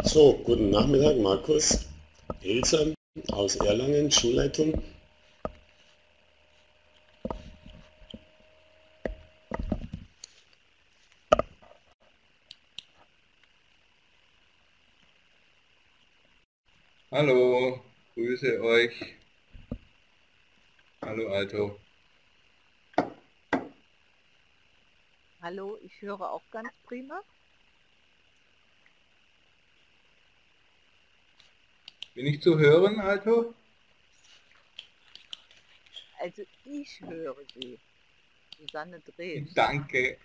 So, guten Nachmittag, Markus Elser aus Erlangen, Schulleitung. Hallo, grüße euch. Hallo Alto. Hallo, ich höre auch ganz prima. Bin ich zu hören, Alto? Also ich höre Sie, Susanne Drews. Danke.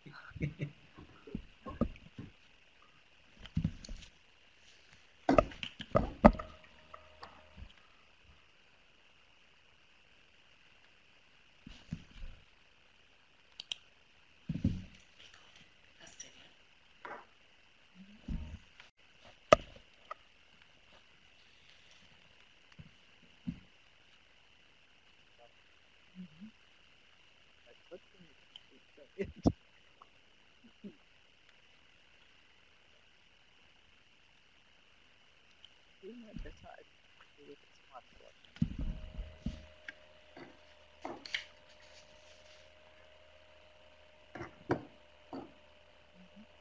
Mhm. Hat trotzdem nicht funktioniert. Immer besser als das Smartphone. Mhm.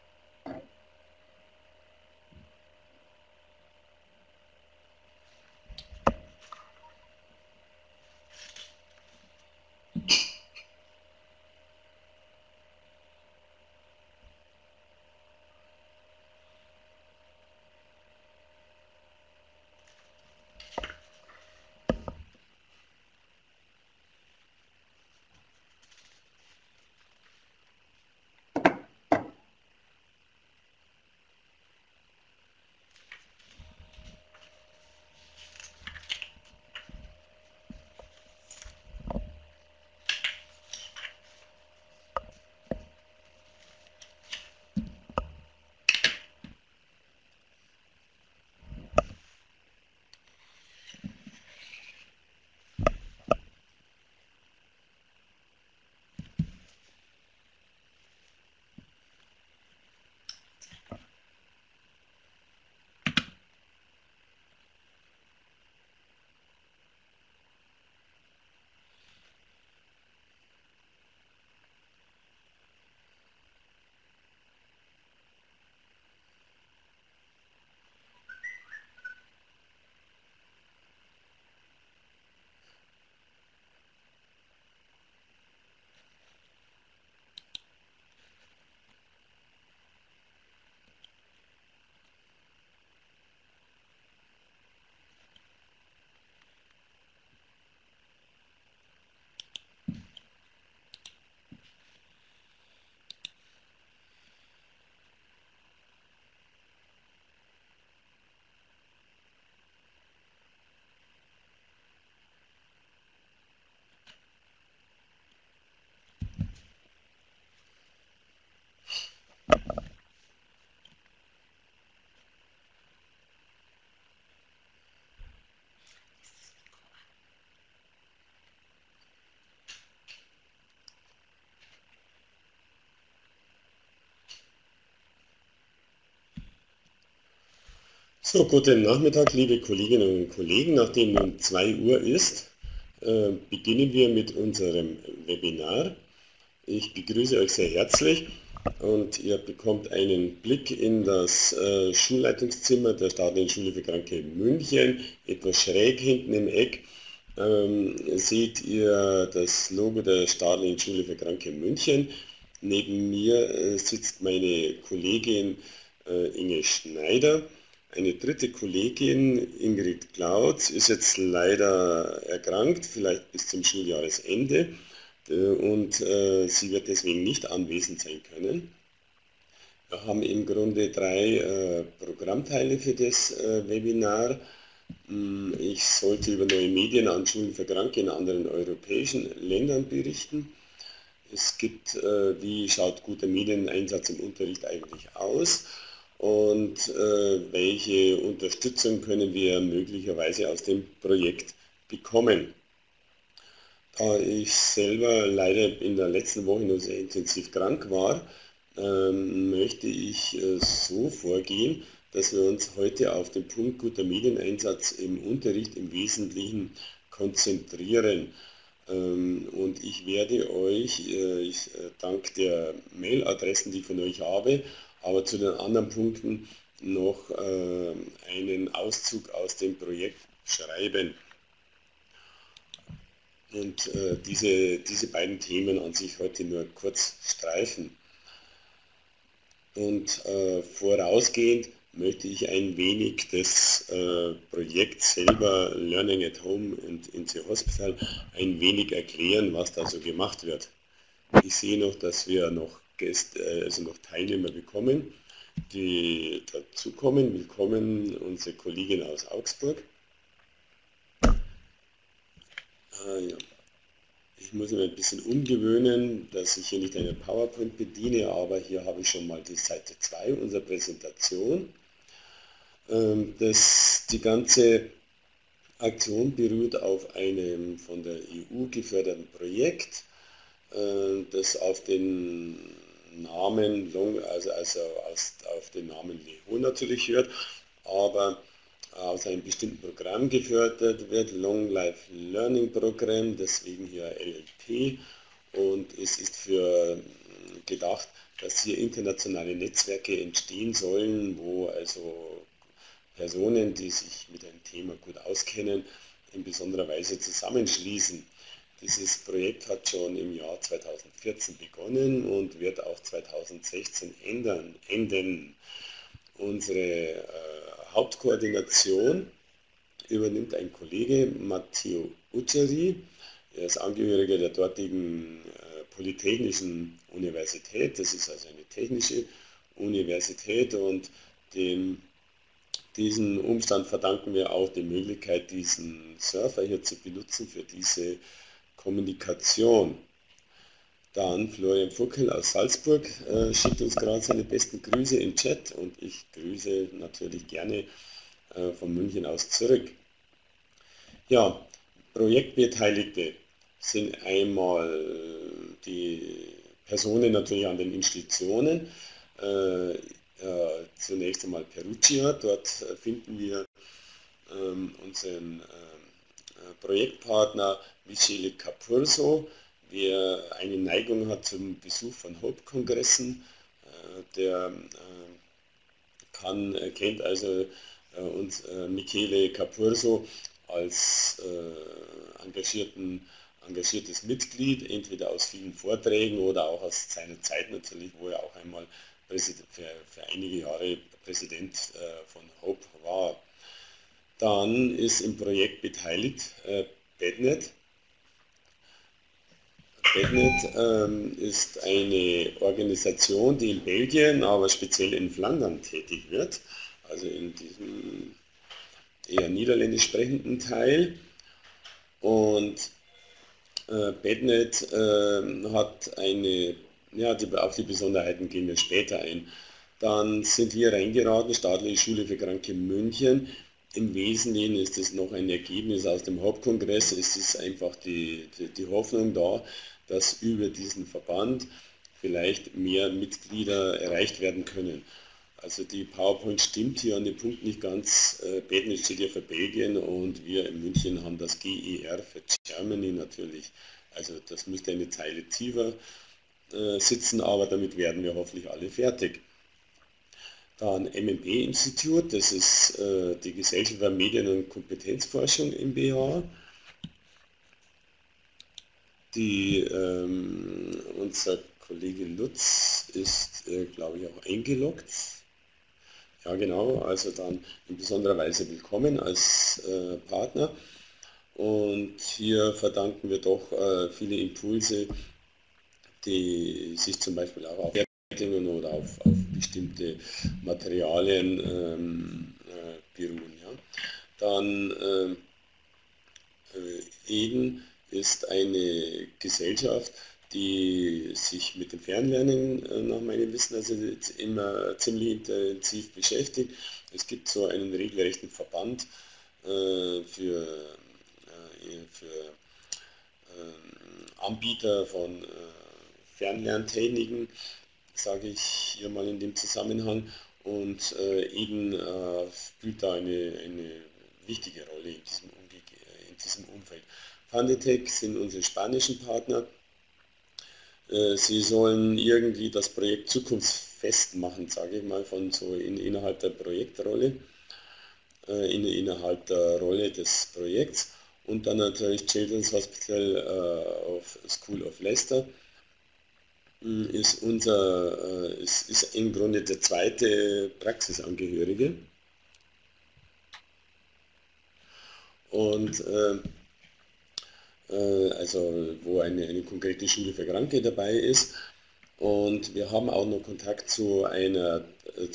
So, guten Nachmittag, liebe Kolleginnen und Kollegen. Nachdem nun 2 Uhr ist, beginnen wir mit unserem Webinar. Ich begrüße euch sehr herzlich und ihr bekommt einen Blick in das Schulleitungszimmer der Staatlichen Schule für Kranke München. Etwas schräg hinten im Eck seht ihr das Logo der Staatlichen Schule für Kranke München. Neben mir sitzt meine Kollegin Inge Schneider. Eine dritte Kollegin, Ingrid Klautz, ist jetzt leider erkrankt, vielleicht bis zum Schuljahresende, und sie wird deswegen nicht anwesend sein können. Wir haben im Grunde 3 Programmteile für das Webinar. Ich sollte über neue Medien an Schulen für Kranke in anderen europäischen Ländern berichten. Es gibt, wie schaut guter Medieneinsatz im Unterricht eigentlich aus und welche Unterstützung können wir möglicherweise aus dem Projekt bekommen. Da ich selber leider in der letzten Woche noch sehr intensiv krank war, möchte ich so vorgehen, dass wir uns heute auf den Punkt guter Medieneinsatz im Unterricht im Wesentlichen konzentrieren. Und ich werde euch, dank der Mailadressen, die ich von euch habe, aber zu den anderen Punkten noch einen Auszug aus dem Projekt schreiben. Und diese beiden Themen an sich heute nur kurz streifen. Und vorausgehend möchte ich ein wenig das Projekt selber, Learning at Home and in the Hospital, ein wenig erklären, was da so gemacht wird. Ich sehe noch, dass wir noch noch Teilnehmer bekommen, die dazukommen. Willkommen unsere Kollegin aus Augsburg. Ja. Ich muss mich ein bisschen umgewöhnen, dass ich hier nicht eine PowerPoint bediene, aber hier habe ich schon mal die Seite 2 unserer Präsentation. Die ganze Aktion beruht auf einem von der EU geförderten Projekt, das auf den Namen, auf den Namen LEHO natürlich hört, aber aus einem bestimmten Programm gefördert wird, Long Life Learning Programm, deswegen hier LLP, und es ist für gedacht, dass hier internationale Netzwerke entstehen sollen, wo also Personen, die sich mit einem Thema gut auskennen, in besonderer Weise zusammenschließen. Dieses Projekt hat schon im Jahr 2014 begonnen und wird auch 2016 enden. Unsere Hauptkoordination übernimmt ein Kollege, Matteo Ucceri. Er ist Angehöriger der dortigen Polytechnischen Universität. Das ist also eine technische Universität, und diesen Umstand verdanken wir auch die Möglichkeit, diesen Server hier zu benutzen für diese Kommunikation. Dann Florian Fuckel aus Salzburg schickt uns gerade seine besten Grüße im Chat, und ich grüße natürlich gerne von München aus zurück. Ja, Projektbeteiligte sind einmal die Personen natürlich an den Institutionen. Zunächst einmal Perugia, dort finden wir unseren Projektpartner Michele Capurso, wer eine Neigung hat zum Besuch von Hope-Kongressen, der kennt also uns Michele Capurso als engagiertes Mitglied, entweder aus vielen Vorträgen oder auch aus seiner Zeit natürlich, wo er auch einmal für einige Jahre Präsident von Hope war. Dann ist im Projekt beteiligt BedNet. BedNet ist eine Organisation, die in Belgien, aber speziell in Flandern tätig wird, also in diesem eher niederländisch sprechenden Teil. Und BedNet hat auf die Besonderheiten gehen wir später ein. Dann sind wir reingeraten, Staatliche Schule für Kranke München. Im Wesentlichen ist es noch ein Ergebnis aus dem Hauptkongress. Es ist einfach die Hoffnung da, dass über diesen Verband vielleicht mehr Mitglieder erreicht werden können. Also die PowerPoint stimmt hier an dem Punkt nicht ganz. BedNet steht ja für Belgien, und wir in München haben das GER für Germany natürlich. Also das müsste eine Zeile tiefer sitzen, aber damit werden wir hoffentlich alle fertig. Dann MMP-Institut, das ist die Gesellschaft für Medien- und Kompetenzforschung MBH. Unser Kollege Lutz ist, glaube ich, auch eingeloggt. Ja genau, also dann in besonderer Weise willkommen als Partner. Und hier verdanken wir doch viele Impulse, die sich zum Beispiel auch auf Wertungen oder auf bestimmte Materialien beruhen. Ja. Dann Eden ist eine Gesellschaft, die sich mit dem Fernlernen nach meinem Wissen also immer ziemlich intensiv beschäftigt. Es gibt so einen regelrechten Verband für Anbieter von Fernlerntechniken, sage ich hier mal in dem Zusammenhang. und eben spielt da eine wichtige Rolle in diesem Umfeld. Fundetec sind unsere spanischen Partner. Sie sollen irgendwie das Projekt zukunftsfest machen, sage ich mal, von so innerhalb der Projektrolle, innerhalb der Rolle des Projekts, und dann natürlich Children's Hospital of School of Leicester ist ist im Grunde der zweite Praxisangehörige, und also wo eine konkrete Schule für Kranke dabei ist. Und wir haben auch noch Kontakt zu einer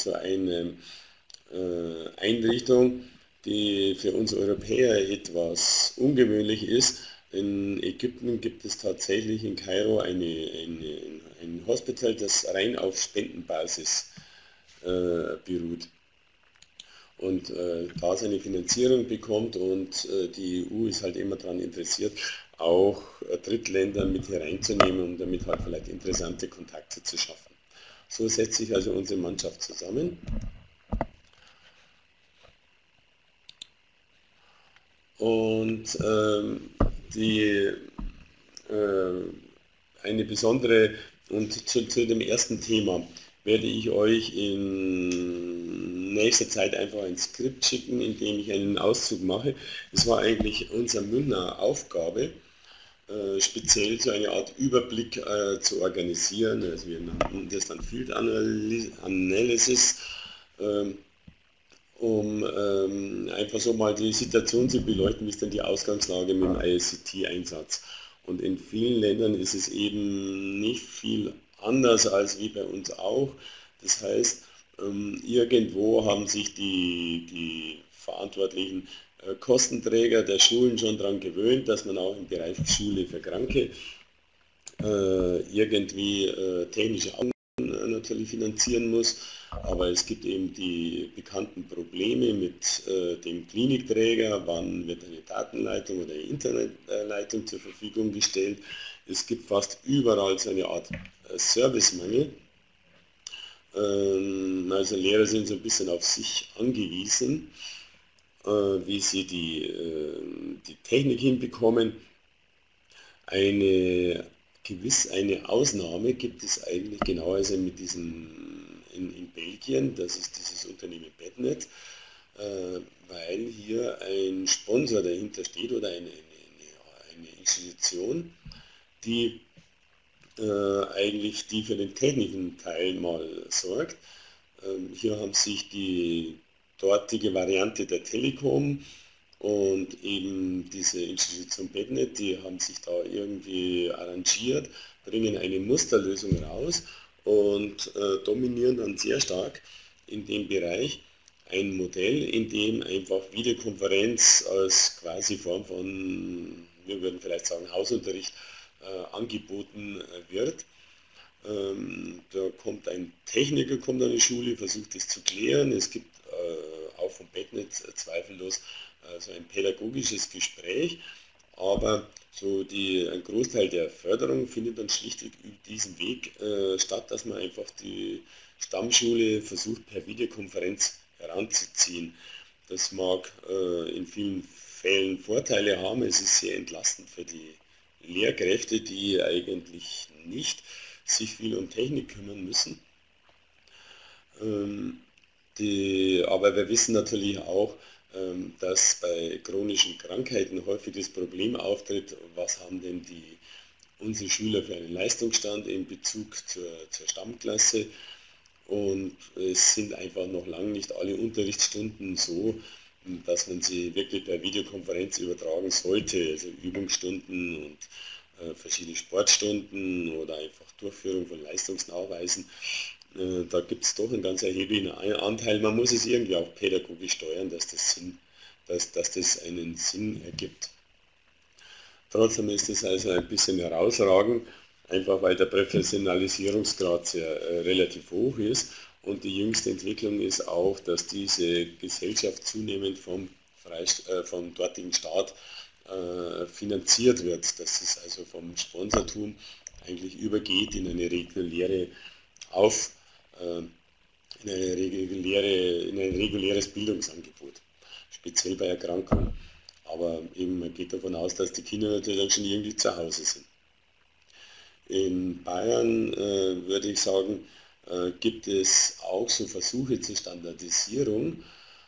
Einrichtung, die für uns Europäer etwas ungewöhnlich ist. In Ägypten gibt es tatsächlich in Kairo ein Hospital, das rein auf Spendenbasis beruht und da seine Finanzierung bekommt, und die EU ist halt immer daran interessiert, auch Drittländer mit hereinzunehmen, um damit halt vielleicht interessante Kontakte zu schaffen. So setzt sich also unsere Mannschaft zusammen. Und eine besondere, und zu dem ersten Thema werde ich euch in nächster Zeit einfach ein Skript schicken, in dem ich einen Auszug mache. Es war eigentlich unsere Münchner Aufgabe, speziell so eine Art Überblick zu organisieren. Also wir nannten das dann Field Analysis, um einfach so mal die Situation zu beleuchten, wie ist denn die Ausgangslage mit dem ICT-Einsatz. Und in vielen Ländern ist es eben nicht viel anders als wie bei uns auch. Das heißt, irgendwo haben sich die verantwortlichen Kostenträger der Schulen schon daran gewöhnt, dass man auch im Bereich Schule für Kranke irgendwie technische natürlich finanzieren muss, aber es gibt eben die bekannten Probleme mit dem Klinikträger, wann wird eine Datenleitung oder eine Internetleitung zur Verfügung gestellt. Es gibt fast überall so eine Art Servicemangel. Also Lehrer sind so ein bisschen auf sich angewiesen, wie sie die Technik hinbekommen. Eine Ausnahme gibt es eigentlich, genau also mit in Belgien, das ist dieses Unternehmen Bednet, weil hier ein Sponsor dahinter steht oder eine Institution, die eigentlich für den technischen Teil mal sorgt. Hier haben sich die dortige Variante der Telekom und eben diese Institution Bednet, die haben sich da irgendwie arrangiert, bringen eine Musterlösung raus und dominieren dann sehr stark in dem Bereich ein Modell, in dem einfach Videokonferenz als quasi Form von, wir würden vielleicht sagen, Hausunterricht angeboten wird. Da kommt ein Techniker kommt an die Schule, versucht es zu klären. Es gibt auch vom Bednet zweifellos so ein pädagogisches Gespräch, aber so ein Großteil der Förderung findet dann schlichtweg über diesen Weg statt, dass man einfach die Stammschule versucht per Videokonferenz heranzuziehen. Das mag in vielen Fällen Vorteile haben, es ist sehr entlastend für die Lehrkräfte, die eigentlich nicht sich viel um Technik kümmern müssen. Aber wir wissen natürlich auch, dass bei chronischen Krankheiten häufig das Problem auftritt, was haben denn unsere Schüler für einen Leistungsstand in Bezug zur Stammklasse, und es sind einfach noch lange nicht alle Unterrichtsstunden so, dass man sie wirklich per Videokonferenz übertragen sollte, also Übungsstunden und verschiedene Sportstunden oder einfach Durchführung von Leistungsnachweisen. Da gibt es doch einen ganz erheblichen Anteil. Man muss es irgendwie auch pädagogisch steuern, dass das einen Sinn ergibt. Trotzdem ist es also ein bisschen herausragend, einfach weil der Professionalisierungsgrad sehr relativ hoch ist, und die jüngste Entwicklung ist auch, dass diese Gesellschaft zunehmend vom dortigen Staat finanziert wird, dass es also vom Sponsortum eigentlich übergeht in eine reguläre in ein reguläres Bildungsangebot, speziell bei Erkrankungen. Aber eben, man geht davon aus, dass die Kinder natürlich dann schon irgendwie zu Hause sind. In Bayern würde ich sagen, gibt es auch so Versuche zur Standardisierung.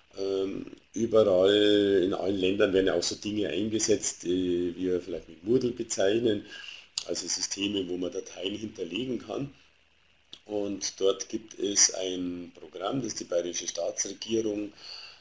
Überall in allen Ländern werden ja auch so Dinge eingesetzt, die wir vielleicht mit Moodle bezeichnen, also Systeme, wo man Dateien hinterlegen kann. Und dort gibt es ein Programm, das die bayerische Staatsregierung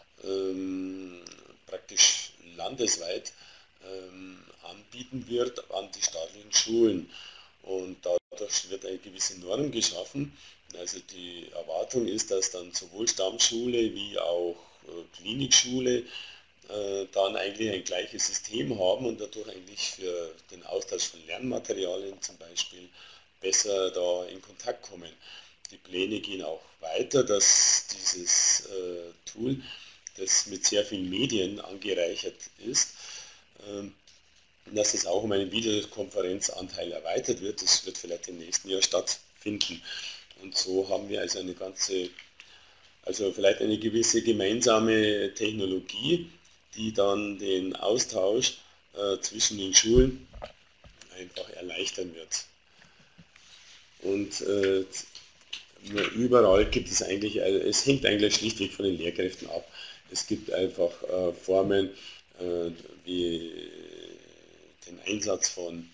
praktisch landesweit anbieten wird an die staatlichen Schulen. Und dadurch wird eine gewisse Norm geschaffen. Also die Erwartung ist, dass dann sowohl Stammschule wie auch Klinikschule dann eigentlich ein gleiches System haben und dadurch eigentlich für den Austausch von Lernmaterialien zum Beispiel besser da in Kontakt kommen. Die Pläne gehen auch weiter, dass dieses Tool, das mit sehr vielen Medien angereichert ist, dass es auch um einen Videokonferenzanteil erweitert wird. Das wird vielleicht im nächsten Jahr stattfinden. Und so haben wir also vielleicht eine gewisse gemeinsame Technologie, die dann den Austausch zwischen den Schulen einfach erleichtern wird. Und überall gibt es eigentlich, es hängt eigentlich schlichtweg von den Lehrkräften ab. Es gibt einfach Formen wie den Einsatz von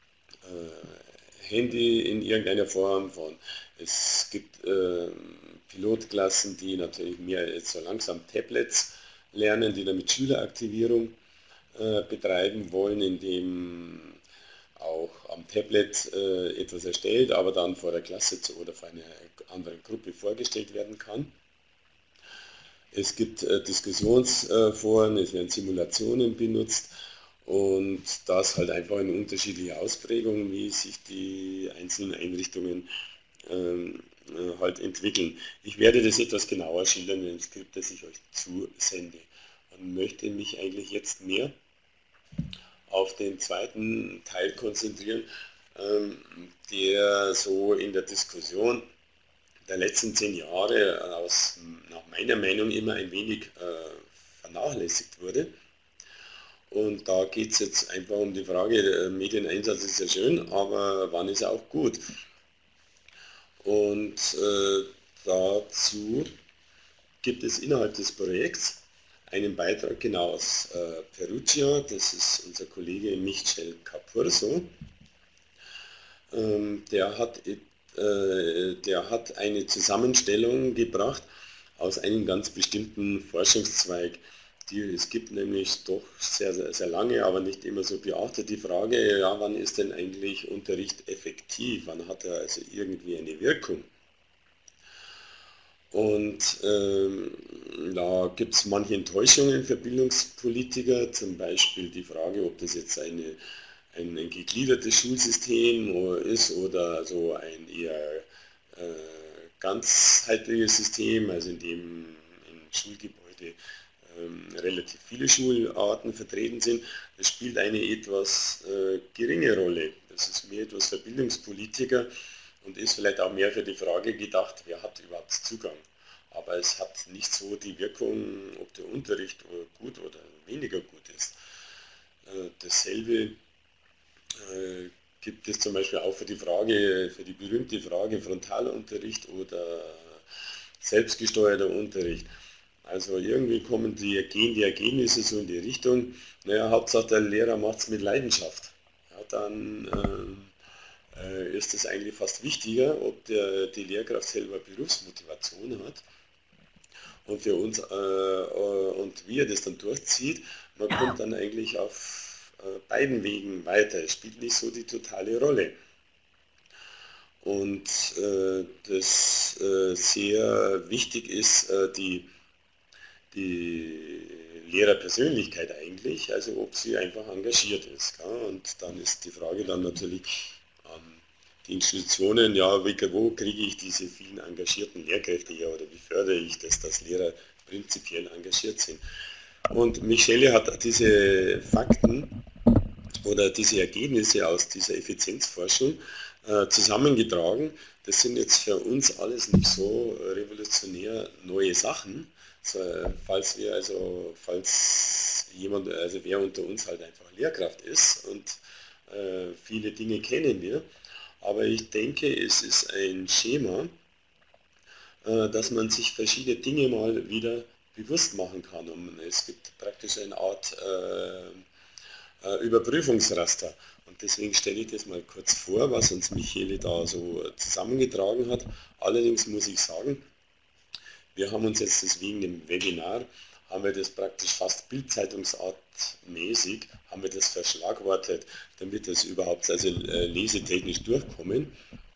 Handy in irgendeiner Form, es gibt Pilotklassen, die natürlich mehr jetzt so langsam Tablets lernen, die dann mit Schüleraktivierung betreiben wollen, indem auch am Tablet etwas erstellt, aber dann vor der Klasse oder vor einer anderen Gruppe vorgestellt werden kann. Es gibt Diskussionsforen, es werden Simulationen benutzt und das halt einfach in unterschiedlicher Ausprägung, wie sich die einzelnen Einrichtungen halt entwickeln. Ich werde das etwas genauer schildern in dem Skript, das ich euch zusende und möchte mich eigentlich jetzt mehr auf den zweiten Teil konzentrieren, der so in der Diskussion der letzten 10 Jahre nach meiner Meinung immer ein wenig vernachlässigt wurde. Und da geht es jetzt einfach um die Frage, der Medieneinsatz ist ja schön, aber wann ist er auch gut? Und dazu gibt es innerhalb des Projekts einen Beitrag genau aus Perugia, das ist unser Kollege Michel Capurso. Der hat eine Zusammenstellung gebracht aus einem ganz bestimmten Forschungszweig. Es gibt nämlich doch sehr, sehr, sehr lange, aber nicht immer so beachtet die Frage, ja, wann ist denn eigentlich Unterricht effektiv, wann hat er also irgendwie eine Wirkung? Und da gibt es manche Enttäuschungen für Bildungspolitiker, zum Beispiel die Frage, ob das jetzt ein gegliedertes Schulsystem ist oder so ein eher ganzheitliches System, also in dem in Schulgebäude relativ viele Schularten vertreten sind. Das spielt eine etwas geringe Rolle. Das ist mehr etwas für Bildungspolitiker und ist vielleicht auch mehr für die Frage gedacht, wer hat überhaupt Zugang. Aber es hat nicht so die Wirkung, ob der Unterricht gut oder weniger gut ist. Dasselbe gibt es zum Beispiel auch für die berühmte Frage Frontalunterricht oder selbstgesteuerter Unterricht. Also irgendwie gehen die Ergebnisse so in die Richtung, naja, Hauptsache der Lehrer macht es mit Leidenschaft. Ja, dann ist es eigentlich fast wichtiger, ob die Lehrkraft selber Berufsmotivation hat. Und für uns, und wie er das dann durchzieht, man kommt dann eigentlich auf beiden Wegen weiter. Es spielt nicht so die totale Rolle. Und das sehr wichtig ist, die Lehrerpersönlichkeit eigentlich, also ob sie einfach engagiert ist. Ja? Und dann ist die Frage dann natürlich an die Institutionen, ja, wo kriege ich diese vielen engagierten Lehrkräfte her oder wie fördere ich das, dass Lehrer prinzipiell engagiert sind. Und Michele hat diese Fakten oder diese Ergebnisse aus dieser Effizienzforschung zusammengetragen. Das sind jetzt für uns alles nicht so revolutionär neue Sachen. Falls jemand, also wer unter uns halt einfach Lehrkraft ist und viele Dinge kennen wir. Aber ich denke, es ist ein Schema, dass man sich verschiedene Dinge mal wieder bewusst machen kann. Und es gibt praktisch eine Art Überprüfungsraster. Und deswegen stelle ich das mal kurz vor, was uns Michele da so zusammengetragen hat. Allerdings muss ich sagen, wir haben uns jetzt deswegen im Webinar, haben wir das praktisch fast Bildzeitungsartmäßig, haben wir das verschlagwortet, damit das überhaupt also lesetechnisch durchkommen.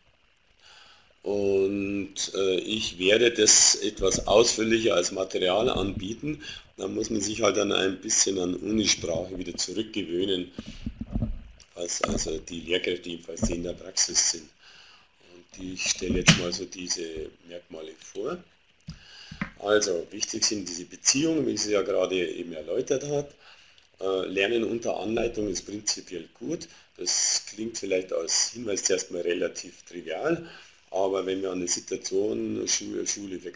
Und ich werde das etwas ausführlicher als Material anbieten. Da muss man sich halt dann ein bisschen an Unisprache wieder zurückgewöhnen, was also die Lehrkräfte jedenfalls in der Praxis sind. Und ich stelle jetzt mal so diese Merkmale vor. Also wichtig sind diese Beziehungen, wie sie ja gerade eben erläutert hat. Lernen unter Anleitung ist prinzipiell gut. Das klingt vielleicht als Hinweis zuerst mal relativ trivial. Aber wenn wir an eine Situation Schule für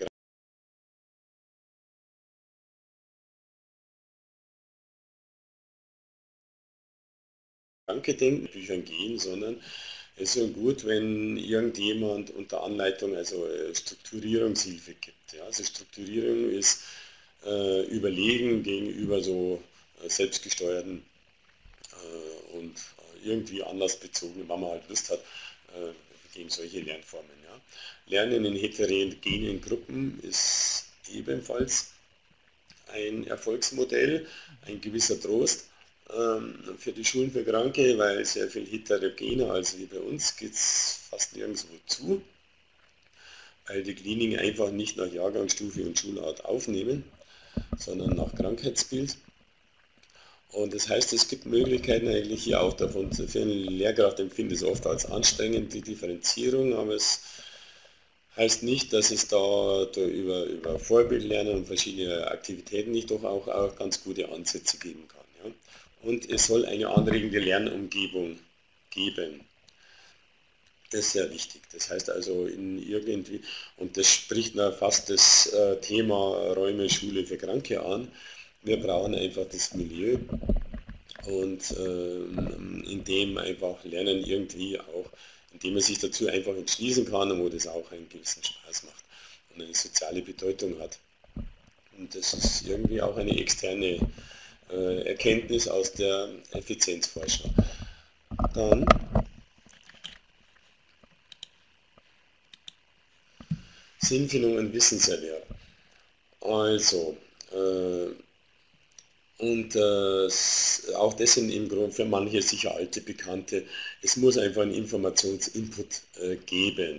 Kranke denken, Büchern gehen, sondern es ist schon gut, wenn irgendjemand unter Anleitung also Strukturierungshilfe gibt. Ja, also Strukturierung ist Überlegen gegenüber so selbstgesteuerten und irgendwie anlassbezogenen, wenn man halt Lust hat, gegen solche Lernformen. Ja. Lernen in heterogenen Gruppen ist ebenfalls ein Erfolgsmodell, ein gewisser Trost für die Schulen für Kranke, weil sehr viel heterogener als wie bei uns geht es fast nirgendwo zu, weil die Kliniken einfach nicht nach Jahrgangsstufe und Schulart aufnehmen, sondern nach Krankheitsbild. Und das heißt, es gibt Möglichkeiten eigentlich hier auch davon, für eine Lehrkraft empfinde es oft als anstrengend, die Differenzierung, aber es heißt nicht, dass es da über Vorbildlernen und verschiedene Aktivitäten nicht doch auch ganz gute Ansätze geben kann. Ja. Und es soll eine anregende Lernumgebung geben. Das ist sehr wichtig. Das heißt also irgendwie, und das spricht fast das Thema Räume Schule für Kranke an, wir brauchen einfach das Milieu und in dem einfach Lernen irgendwie auch, indem man sich dazu einfach entschließen kann und wo das auch einen gewissen Spaß macht und eine soziale Bedeutung hat. Und das ist irgendwie auch eine externe Erkenntnis aus der Effizienzforschung. Dann Sinnfindung und Wissenserwerb. Also, auch das sind im Grunde für manche sicher alte Bekannte. Es muss einfach einen Informationsinput geben.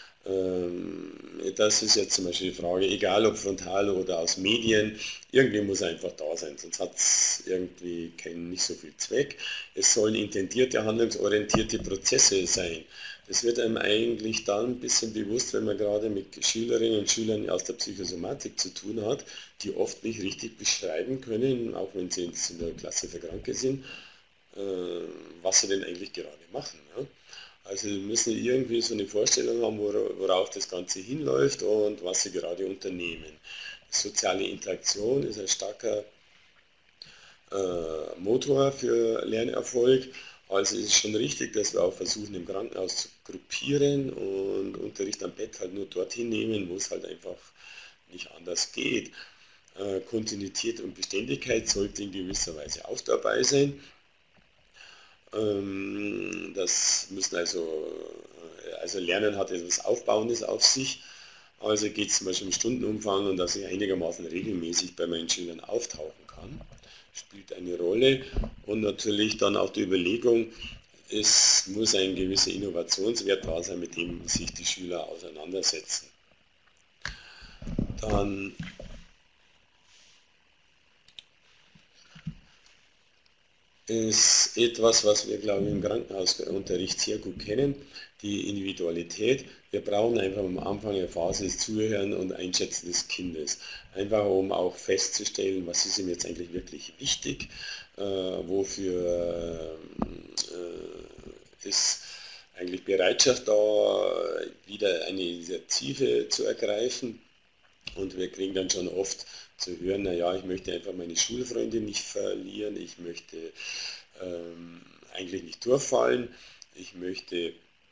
Das ist jetzt zum Beispiel die Frage, egal ob frontal oder aus Medien, irgendwie muss er einfach da sein, sonst hat es irgendwie nicht so viel Zweck. Es sollen intendierte, handlungsorientierte Prozesse sein. Das wird einem eigentlich dann ein bisschen bewusst, wenn man gerade mit Schülerinnen und Schülern aus der Psychosomatik zu tun hat, die oft nicht richtig beschreiben können, auch wenn sie in der Klasse für Kranke sind, was sie denn eigentlich gerade machen. Ja? Also sie müssen irgendwie so eine Vorstellung haben, worauf das Ganze hinläuft und was sie gerade unternehmen. Soziale Interaktion ist ein starker Motor für Lernerfolg. Also es ist schon richtig, dass wir auch versuchen, im Krankenhaus zu gruppieren und Unterricht am Bett halt nur dorthin nehmen, wo es halt einfach nicht anders geht. Kontinuität und Beständigkeit sollte in gewisser Weise auch dabei sein. Das müssen also Lernen hat etwas Aufbauendes auf sich. Also geht es zum Beispiel um Stundenumfang und dass ich einigermaßen regelmäßig bei meinen Schülern auftauchen kann, spielt eine Rolle. Und natürlich dann auch die Überlegung, es muss ein gewisser Innovationswert da sein, mit dem sich die Schüler auseinandersetzen. Dann ist etwas, was wir, glaube ich, im Krankenhausunterricht sehr gut kennen, die Individualität. Wir brauchen einfach am Anfang eine Phase des Zuhören und Einschätzen des Kindes. Einfach um auch festzustellen, was ist ihm jetzt eigentlich wirklich wichtig, wofür ist eigentlich Bereitschaft da, wieder eine Initiative zu ergreifen. Und wir kriegen dann schon oft zu hören, naja, ich möchte einfach meine Schulfreunde nicht verlieren, ich möchte eigentlich nicht durchfallen, ich möchte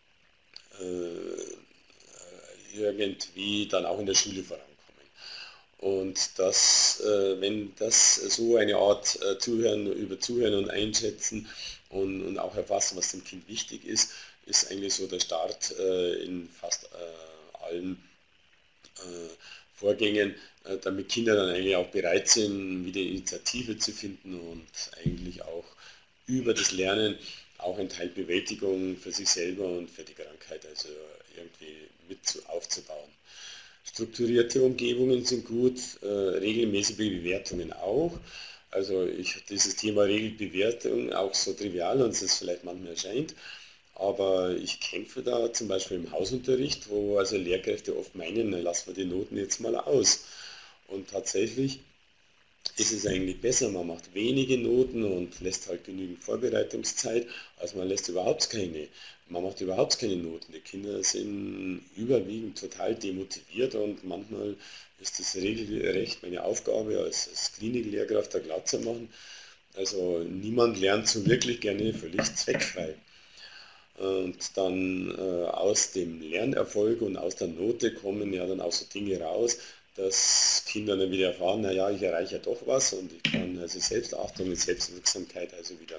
irgendwie dann auch in der Schule vorankommen. Und das, wenn das so eine Art Zuhören und Einschätzen und auch erfassen, was dem Kind wichtig ist, ist eigentlich so der Start in fast allen Vorgängen, damit Kinder dann eigentlich auch bereit sind, wieder Initiative zu finden und eigentlich auch über das Lernen auch einen Teil Bewältigung für sich selber und für die Krankheit also irgendwie mit aufzubauen. Strukturierte Umgebungen sind gut, regelmäßige Bewertungen auch. Also dieses Thema Regelbewertung auch so trivial uns das vielleicht manchmal erscheint, aber ich kämpfe da zum Beispiel im Hausunterricht, wo also Lehrkräfte oft meinen, na, lassen wir die Noten jetzt mal aus. Und tatsächlich ist es eigentlich besser, man macht wenige Noten und lässt halt genügend Vorbereitungszeit, als man lässt überhaupt keine. Man macht überhaupt keine Noten. Die Kinder sind überwiegend total demotiviert und manchmal ist es regelrecht meine Aufgabe als Kliniklehrkraft da klar zu machen. Also niemand lernt so wirklich gerne völlig zweckfrei. Und dann aus dem Lernerfolg und aus der Note kommen ja dann auch so Dinge raus, dass Kinder dann wieder erfahren, naja, ich erreiche ja doch was und ich kann also Selbstachtung und Selbstwirksamkeit also wieder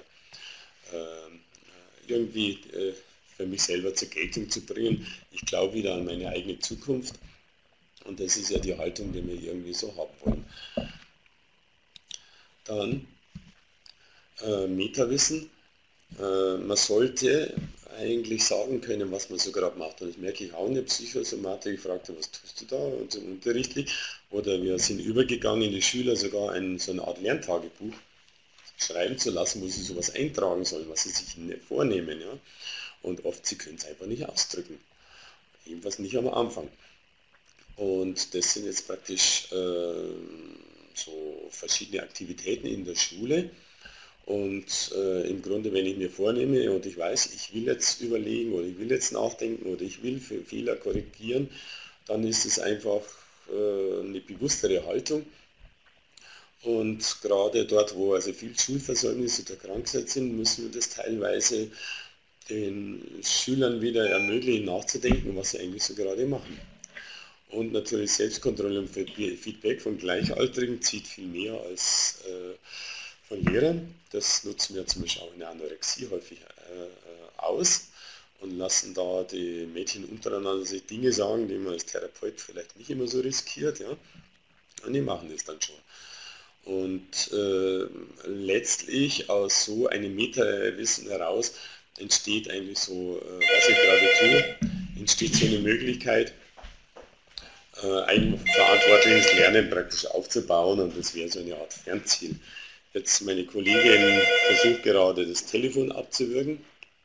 irgendwie für mich selber zur Geltung zu bringen. Ich glaube wieder an meine eigene Zukunft und das ist ja die Haltung, die wir irgendwie so haben wollen. Dann Metawissen. Man sollte eigentlich sagen können, was man so gerade macht. Und ich merke, ich auch in der Psychosomatik, ich fragte, was tust du da und so unterrichtlich. Oder wir sind übergegangen, die Schüler sogar so eine Art Lerntagebuch schreiben zu lassen, wo sie sowas eintragen sollen, was sie sich vornehmen. Ja? Und oft, sie können es einfach nicht ausdrücken. Jedenfalls nicht am Anfang. Und das sind jetzt praktisch so verschiedene Aktivitäten in der Schule. Und im Grunde, wenn ich mir vornehme und ich weiß, ich will jetzt überlegen oder ich will jetzt nachdenken oder ich will Fehler korrigieren, dann ist es einfach eine bewusstere Haltung. Und gerade dort, wo also viel Schulversäumnis oder Krankheit sind, müssen wir das teilweise den Schülern wieder ermöglichen, nachzudenken, was sie eigentlich so gerade machen. Und natürlich Selbstkontrolle und Feedback von Gleichaltrigen zieht viel mehr als von Lehrern. Das nutzen wir zum Beispiel auch in der Anorexie häufig aus und lassen da die Mädchen untereinander sich Dinge sagen, die man als Therapeut vielleicht nicht immer so riskiert. Ja? Und die machen das dann schon. Und letztlich aus so einem Metawissen heraus entsteht eigentlich so, was ich gerade tue, entsteht so eine Möglichkeit, ein verantwortliches Lernen praktisch aufzubauen und das wäre so eine Art Fernziel. Jetzt meine Kollegin versucht gerade das Telefon abzuwürgen.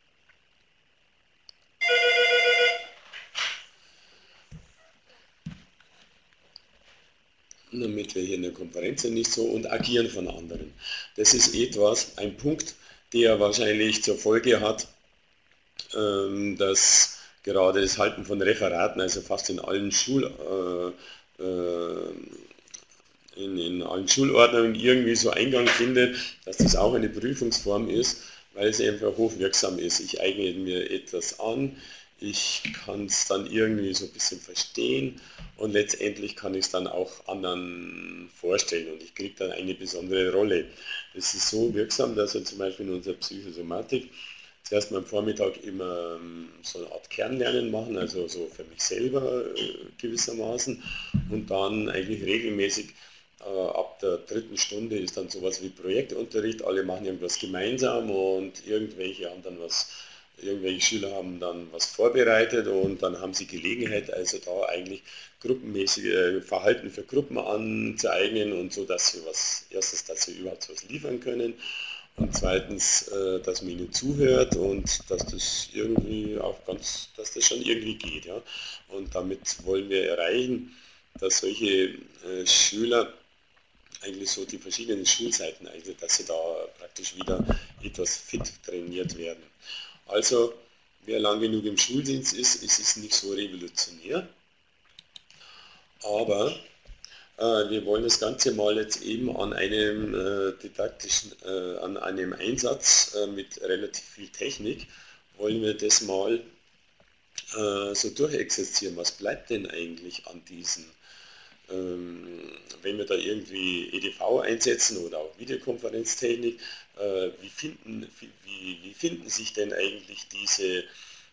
Damit wir hier in der Konferenz sind, nicht so und agieren von anderen. Das ist etwas, ein Punkt, der wahrscheinlich zur Folge hat, dass gerade das Halten von Referaten, also fast in allen in allen Schulordnungen irgendwie so Eingang findet, dass das auch eine Prüfungsform ist, weil es einfach hochwirksam ist. Ich eigne mir etwas an, ich kann es dann irgendwie so ein bisschen verstehen und letztendlich kann ich es dann auch anderen vorstellen und ich kriege dann eine besondere Rolle. Das ist so wirksam, dass wir zum Beispiel in unserer Psychosomatik zuerst mal am Vormittag immer so eine Art Kernlernen machen, also so für mich selber gewissermaßen und dann eigentlich regelmäßig ab der dritten Stunde ist dann sowas wie Projektunterricht, alle machen irgendwas gemeinsam und irgendwelche Schüler haben dann was vorbereitet und dann haben sie Gelegenheit, also da eigentlich gruppenmäßige Verhalten für Gruppen anzueignen und so, dass sie überhaupt was liefern können und zweitens, dass man ihnen zuhört und dass das irgendwie dass das schon irgendwie geht. Ja? Und damit wollen wir erreichen, dass solche Schüler eigentlich so die verschiedenen Schulzeiten, also dass sie da praktisch wieder etwas fit trainiert werden. Also wer lang genug im Schuldienst ist, ist es nicht so revolutionär. Aber wir wollen das Ganze mal jetzt eben an einem an einem Einsatz mit relativ viel Technik, wollen wir das mal so durchexerzieren. Was bleibt denn eigentlich an diesen, wenn wir da irgendwie EDV einsetzen oder auch Videokonferenztechnik, wie finden sich denn eigentlich diese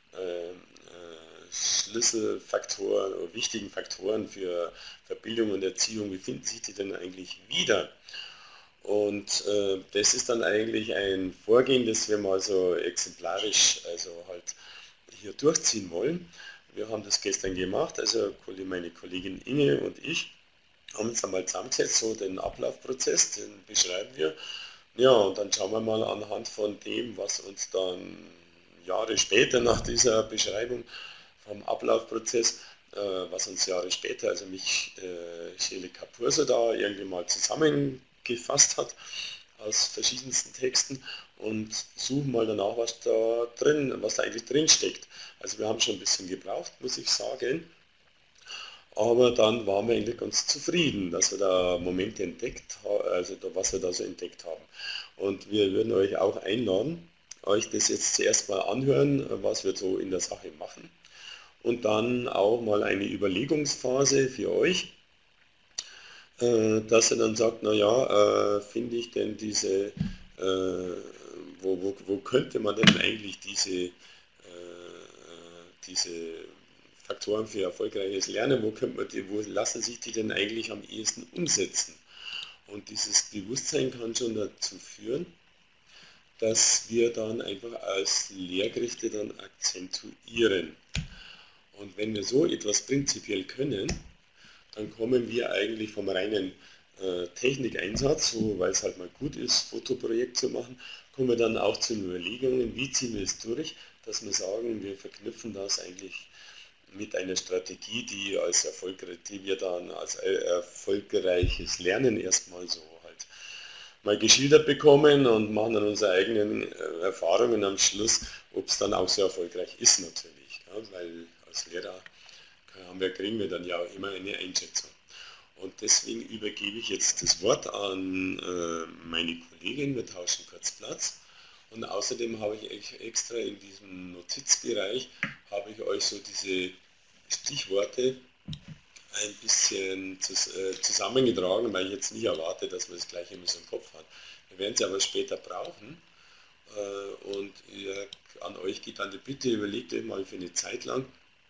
Schlüsselfaktoren oder wichtigen Faktoren für Bildung und Erziehung, wie finden sich die denn eigentlich wieder? Und das ist dann eigentlich ein Vorgehen, das wir mal so exemplarisch also halt hier durchziehen wollen. Wir haben das gestern gemacht, also meine Kollegin Inge und ich haben uns einmal zusammengesetzt, so den Ablaufprozess, den beschreiben wir. Ja, und dann schauen wir mal anhand von dem, was uns dann Jahre später nach dieser Beschreibung vom Ablaufprozess, was uns Jahre später, also mich Shele Kapurso da irgendwie mal zusammengefasst hat aus verschiedensten Texten und suchen mal danach, was da eigentlich drin steckt. Also wir haben schon ein bisschen gebraucht, muss ich sagen, aber dann waren wir eigentlich ganz zufrieden, dass wir da Momente entdeckt haben, also was wir da so entdeckt haben. Und wir würden euch auch einladen, euch das jetzt zuerst mal anhören, was wir so in der Sache machen. Und dann auch mal eine Überlegungsphase für euch, dass ihr dann sagt, naja, finde ich denn diese, wo könnte man denn eigentlich diese Faktoren für erfolgreiches Lernen, wo lassen sich die denn eigentlich am ehesten umsetzen? Und dieses Bewusstsein kann schon dazu führen, dass wir dann einfach als Lehrkräfte dann akzentuieren. Und wenn wir so etwas prinzipiell können, dann kommen wir eigentlich vom reinen Technikeinsatz, so weil es halt mal gut ist, Fotoprojekt zu machen, kommen wir dann auch zu den Überlegungen, wie ziehen wir es durch, dass wir sagen, wir verknüpfen das eigentlich mit einer Strategie, die wir dann als erfolgreiches Lernen erstmal so halt mal geschildert bekommen und machen dann unsere eigenen Erfahrungen am Schluss, ob es dann auch so erfolgreich ist natürlich, ja, weil als Lehrer kriegen wir dann ja auch immer eine Einschätzung. Und deswegen übergebe ich jetzt das Wort an meine Kollegin, wir tauschen kurz Platz. Und außerdem habe ich euch extra in diesem Notizbereich, habe ich euch so diese Stichworte ein bisschen zusammengetragen, weil ich jetzt nicht erwarte, dass man das gleich immer so im Kopf hat. Wir werden sie aber später brauchen. Und an euch geht dann die Bitte, überlegt euch mal für eine Zeit lang,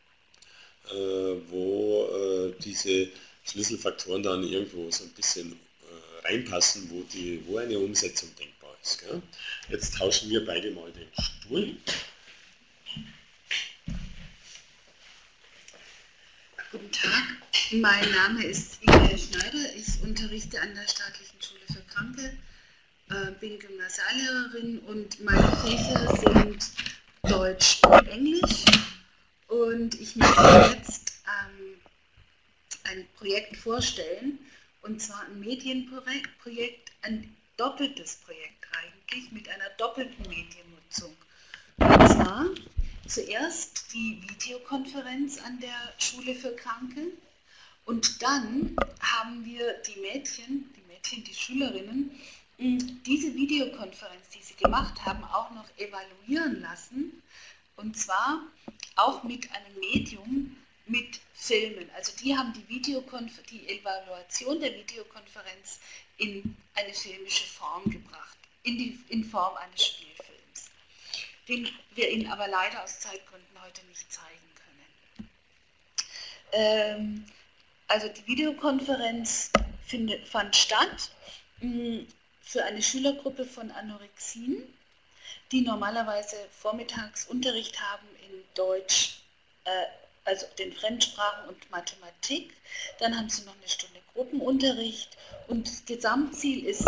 wo diese Schlüsselfaktoren dann irgendwo so ein bisschen reinpassen, wo eine Umsetzung denkbar ist. Gell? Jetzt tauschen wir beide mal den Stuhl. Guten Tag, mein Name ist Inge Schneider, ich unterrichte an der Staatlichen Schule für Kranke, bin Gymnasiallehrerin und meine Fächer sind Deutsch und Englisch. Und ich möchte jetzt ein Projekt vorstellen, und zwar ein Medienprojekt, ein doppeltes Projekt eigentlich, mit einer doppelten Mediennutzung. Und zwar zuerst die Videokonferenz an der Schule für Kranke und dann haben wir die Mädchen, die Schülerinnen, diese Videokonferenz, die sie gemacht haben, auch noch evaluieren lassen. Und zwar auch mit einem Medium mit Filmen. Also die haben die Evaluation der Videokonferenz in eine filmische Form gebracht, in Form eines Spielfilms, den wir Ihnen aber leider aus Zeitgründen heute nicht zeigen können. Also die Videokonferenz fand statt für eine Schülergruppe von Anorexien, die normalerweise vormittags Unterricht haben in Deutsch, also den Fremdsprachen und Mathematik. Dann haben sie noch eine Stunde Gruppenunterricht und das Gesamtziel ist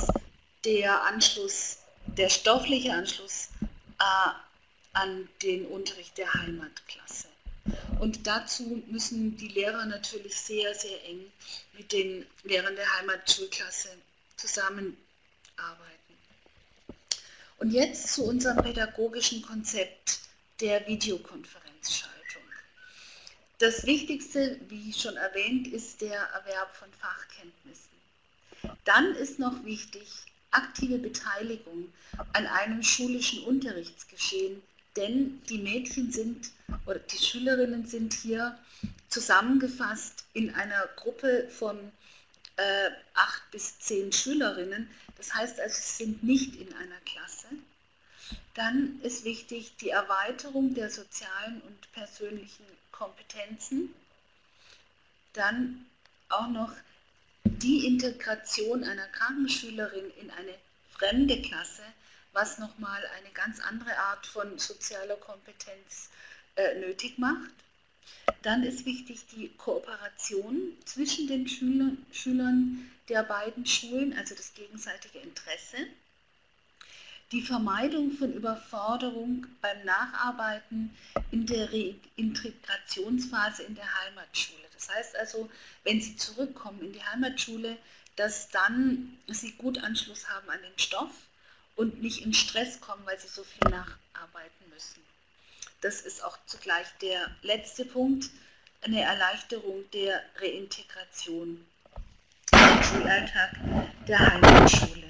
der stoffliche Anschluss an den Unterricht der Heimatklasse. Und dazu müssen die Lehrer natürlich sehr, sehr eng mit den Lehrern der Heimatschulklasse zusammenarbeiten. Und jetzt zu unserem pädagogischen Konzept der Videokonferenzschaltung. Das Wichtigste, wie schon erwähnt, ist der Erwerb von Fachkenntnissen. Dann ist noch wichtig aktive Beteiligung an einem schulischen Unterrichtsgeschehen, denn die Mädchen sind oder die Schülerinnen sind hier zusammengefasst in einer Gruppe von 8 bis 10 Schülerinnen. Das heißt also, sie sind nicht in einer Klasse. Dann ist wichtig die Erweiterung der sozialen und persönlichen Kompetenzen. Dann auch noch die Integration einer Krankenschülerin in eine fremde Klasse, was nochmal eine ganz andere Art von sozialer Kompetenz nötig macht. Dann ist wichtig die Kooperation zwischen den Schülern der beiden Schulen, also das gegenseitige Interesse. Die Vermeidung von Überforderung beim Nacharbeiten in der Reintegrationsphase in der Heimatschule. Das heißt also, wenn Sie zurückkommen in die Heimatschule, dass dann Sie gut Anschluss haben an den Stoff und nicht in Stress kommen, weil Sie so viel nacharbeiten müssen. Das ist auch zugleich der letzte Punkt, eine Erleichterung der Reintegration im Schulalltag der Heimatschule.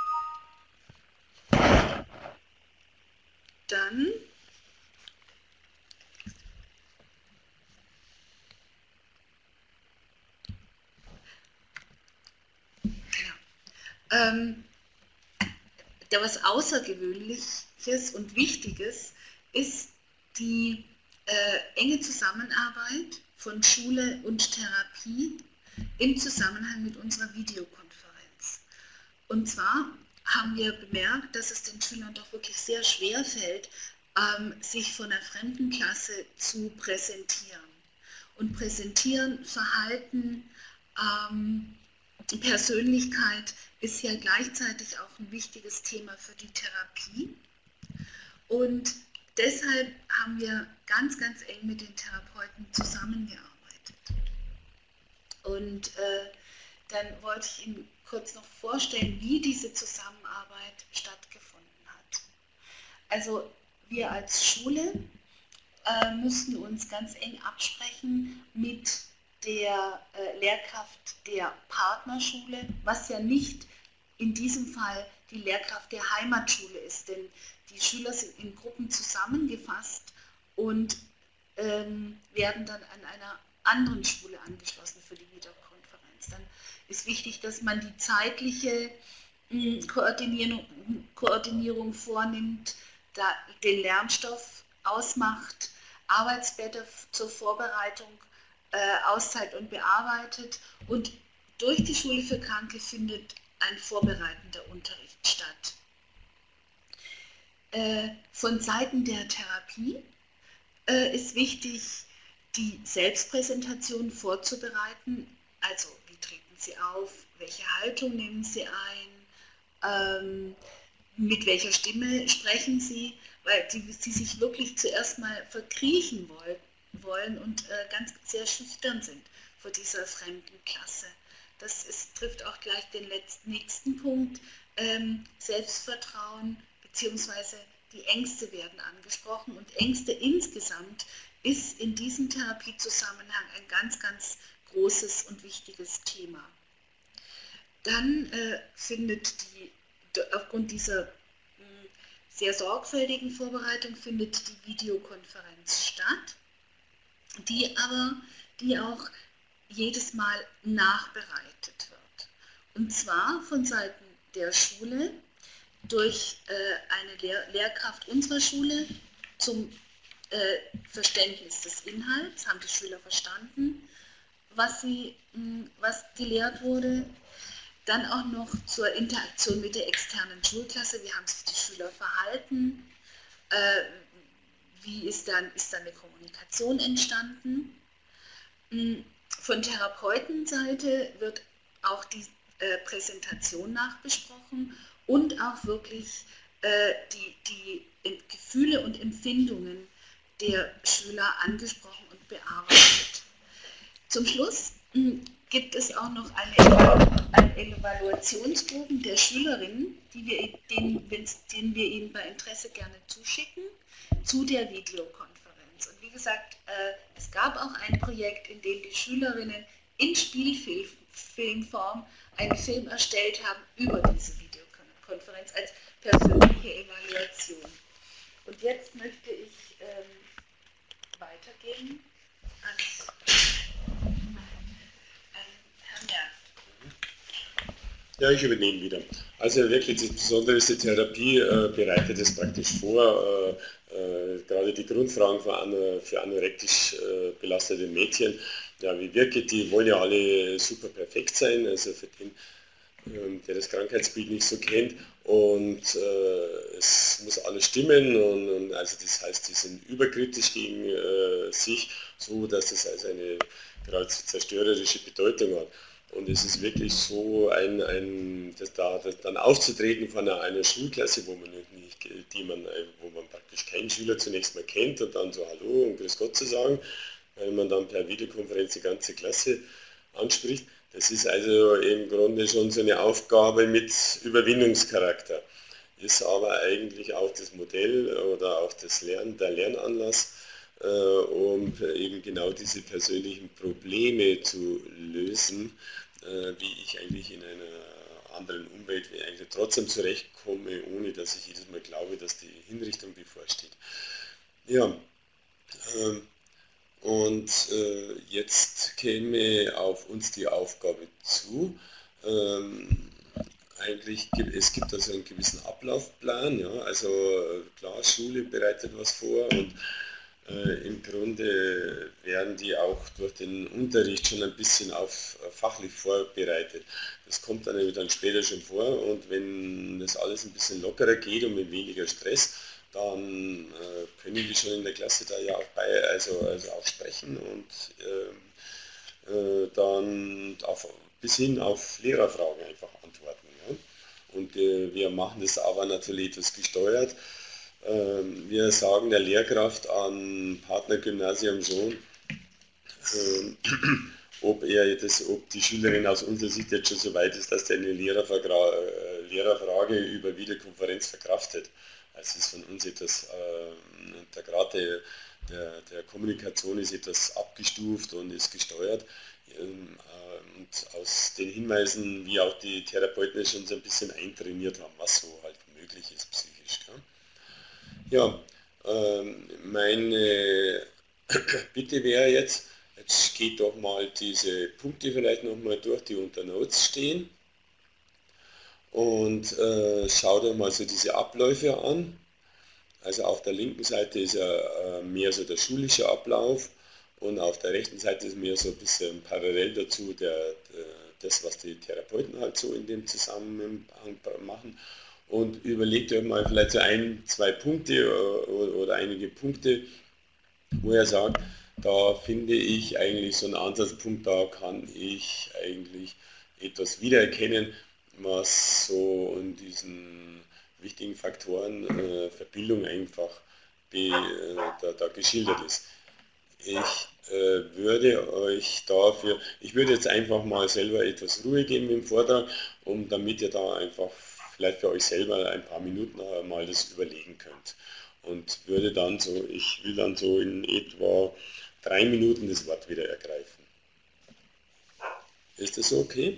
Dann was Außergewöhnliches und Wichtiges ist die enge Zusammenarbeit von Schule und Therapie im Zusammenhang mit unserer Videokonferenz. Und zwar haben wir bemerkt, dass es den Schülern doch wirklich sehr schwer fällt, sich von einer fremden Klasse zu präsentieren. Und präsentieren, Verhalten, Persönlichkeit ist ja gleichzeitig auch ein wichtiges Thema für die Therapie. Und deshalb haben wir ganz, ganz eng mit den Therapeuten zusammengearbeitet. Und dann wollte ich Ihnen kurz noch vorstellen, wie diese Zusammenarbeit stattgefunden hat. Also wir als Schule müssten uns ganz eng absprechen mit der Lehrkraft der Partnerschule, was ja nicht in diesem Fall die Lehrkraft der Heimatschule ist, denn die Schüler sind in Gruppen zusammengefasst und werden dann an einer anderen Schule angeschlossen für die Videokonferenz. Dann ist wichtig, dass man die zeitliche Koordinierung vornimmt, den Lernstoff ausmacht, Arbeitsblätter zur Vorbereitung auszahlt und bearbeitet, und durch die Schule für Kranke findet ein vorbereitender Unterricht statt. Von Seiten der Therapie ist wichtig, die Selbstpräsentation vorzubereiten, also wie treten Sie auf, welche Haltung nehmen Sie ein, mit welcher Stimme sprechen Sie, weil Sie sich wirklich zuerst mal verkriechen wollen und ganz sehr schüchtern sind vor dieser fremden Klasse. Das trifft auch gleich den nächsten Punkt, Selbstvertrauen bzw. die Ängste werden angesprochen, und Ängste insgesamt ist in diesem Therapiezusammenhang ein ganz, ganz großes und wichtiges Thema. Dann aufgrund dieser sehr sorgfältigen Vorbereitung findet die Videokonferenz statt, die auch jedes Mal nachbereitet wird. Und zwar von Seiten der Schule durch eine Lehrkraft unserer Schule zum Verständnis des Inhalts, haben die Schüler verstanden, was gelehrt wurde. Dann auch noch zur Interaktion mit der externen Schulklasse, wie haben sich die Schüler verhalten, wie ist dann eine Kommunikation entstanden. Von Therapeutenseite wird auch die Präsentation nachbesprochen und auch wirklich die Gefühle und Empfindungen der Schüler angesprochen und bearbeitet. Zum Schluss gibt es auch noch einen Evaluationsbogen der Schülerinnen, den wir Ihnen bei Interesse gerne zuschicken. zu der Videokonferenz. Und wie gesagt, es gab auch ein Projekt, in dem die Schülerinnen in Spielfilmform einen Film erstellt haben über diese Videokonferenz als persönliche Evaluation. Und jetzt möchte ich weitergehen an Herrn Merz. Ja, ich übernehme wieder. Also wirklich das Besondere ist, die Therapie bereitet es praktisch vor, gerade die Grundfragen für anorektisch belastete Mädchen. Ja, wie wirkt die wollen ja alle super perfekt sein, also für den, der das Krankheitsbild nicht so kennt, und es muss alles stimmen, und also das heißt, die sind überkritisch gegen sich, so dass das also eine geradezu zerstörerische Bedeutung hat. Und es ist wirklich so, das dann aufzutreten von einer Schulklasse, wo man nicht, wo man praktisch keinen Schüler zunächst mal kennt und dann so Hallo und Grüß Gott zu sagen, weil man dann per Videokonferenz die ganze Klasse anspricht. Das ist also im Grunde schon so eine Aufgabe mit Überwindungscharakter. Ist aber eigentlich auch das Modell oder auch der Lernanlass, um eben genau diese persönlichen Probleme zu lösen, wie ich eigentlich in einer anderen Umwelt eigentlich trotzdem zurechtkomme, ohne dass ich jedes Mal glaube, dass die Hinrichtung bevorsteht. Ja, und jetzt käme auf uns die Aufgabe zu. Es gibt also einen gewissen Ablaufplan, ja, also klar, Schule bereitet was vor, und im Grunde werden die auch durch den Unterricht schon ein bisschen auf fachlich vorbereitet. Das kommt dann später schon vor, und wenn das alles ein bisschen lockerer geht und mit weniger Stress, dann können die schon in der Klasse da ja auch also auch sprechen und dann bis hin auf Lehrerfragen einfach antworten. Ja? Und wir machen das aber natürlich etwas gesteuert. Wir sagen der Lehrkraft am Partnergymnasium schon, ob die Schülerin aus unserer Sicht jetzt schon so weit ist, dass der eine Lehrerfrage über Videokonferenz verkraftet. Also ist von uns etwas, der Grad der Kommunikation ist etwas abgestuft und ist gesteuert. Und aus den Hinweisen, wie auch die Therapeuten schon so ein bisschen eintrainiert haben, was so halt möglich ist psychisch. Ja, meine Bitte wäre jetzt geht doch mal diese Punkte vielleicht nochmal durch, die unter Notes stehen, und schaut euch mal so diese Abläufe an. Also auf der linken Seite ist ja mehr so der schulische Ablauf, und auf der rechten Seite ist mehr so ein bisschen parallel dazu das, was die Therapeuten halt so in dem Zusammenhang machen. Und überlegt euch mal vielleicht so zwei Punkte oder einige Punkte, wo er sagt, da finde ich eigentlich so einen Ansatzpunkt, da kann ich eigentlich etwas wiedererkennen, was so in diesen wichtigen Faktoren Verbildung einfach da geschildert ist. Ich würde jetzt einfach mal selber etwas Ruhe geben im Vortrag, damit ihr da einfach vielleicht für euch selber ein paar Minuten mal das überlegen könnt. Und ich will dann so in etwa 3 Minuten das Wort wieder ergreifen. Ist das okay?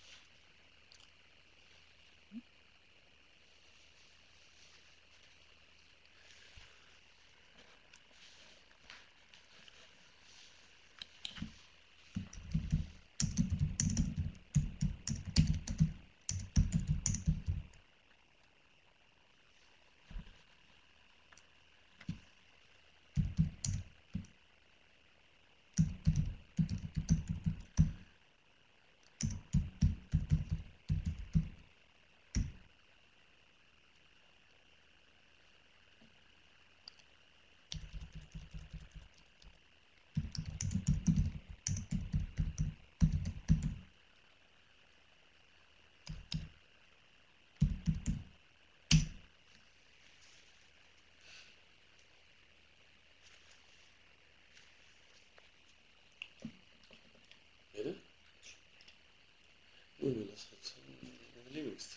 Bitte? Nur das hat so eine Überlegungszeit.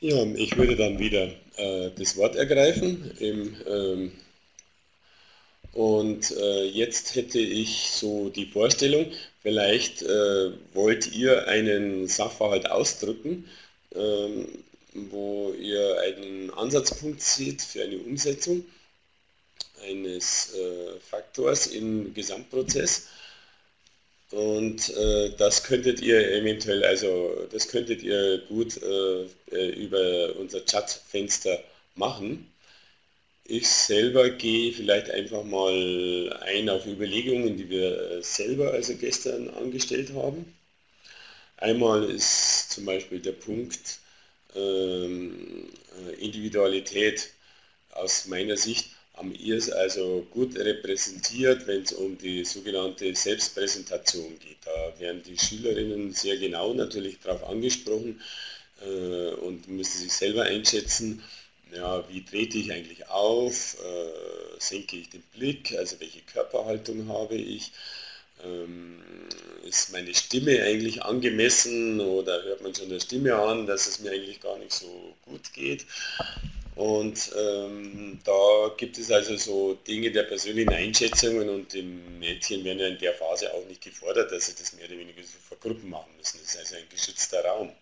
Ja, ich würde dann wieder das Wort ergreifen. Jetzt hätte ich so die Vorstellung, vielleicht wollt ihr einen Sachverhalt ausdrücken, ähm, wo ihr einen Ansatzpunkt seht für eine Umsetzung eines Faktors im Gesamtprozess. Und das könntet ihr eventuell, also das könntet ihr gut über unser Chatfenster machen. Ich selber gehe vielleicht einfach mal ein auf Überlegungen, die wir selber also gestern angestellt haben. Einmal ist zum Beispiel der Punkt Individualität aus meiner Sicht am ehesten also gut repräsentiert, wenn es um die sogenannte Selbstpräsentation geht. Da werden die Schülerinnen sehr genau natürlich darauf angesprochen und müssen sich selber einschätzen, ja, wie trete ich eigentlich auf, senke ich den Blick, also welche Körperhaltung habe ich, ist meine Stimme eigentlich angemessen oder hört man schon der Stimme an, dass es mir eigentlich gar nicht so gut geht. Und da gibt es also so Dinge der persönlichen Einschätzungen und die Mädchen werden ja in der Phase auch nicht gefordert, dass sie das mehr oder weniger so vor Gruppen machen müssen. Das ist also ein geschützter Raum.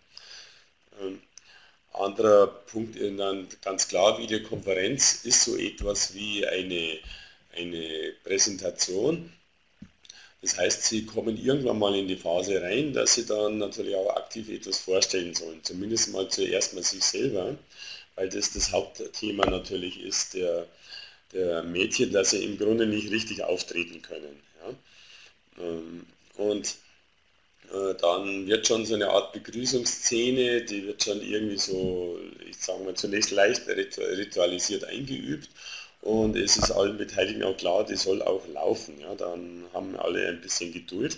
Anderer Punkt, dann ganz klar, Videokonferenz ist so etwas wie eine Präsentation. Das heißt, Sie kommen irgendwann mal in die Phase rein, dass Sie dann natürlich auch aktiv etwas vorstellen sollen. Zumindest mal zuerst mal sich selber, weil das Hauptthema natürlich ist der Mädchen, dass sie im Grunde nicht richtig auftreten können. Ja? Und dann wird schon so eine Art Begrüßungsszene, die wird schon irgendwie so, ich sage mal, zunächst leicht ritualisiert eingeübt und es ist allen Beteiligten auch klar, die soll auch laufen. Ja? Dann haben alle ein bisschen Geduld.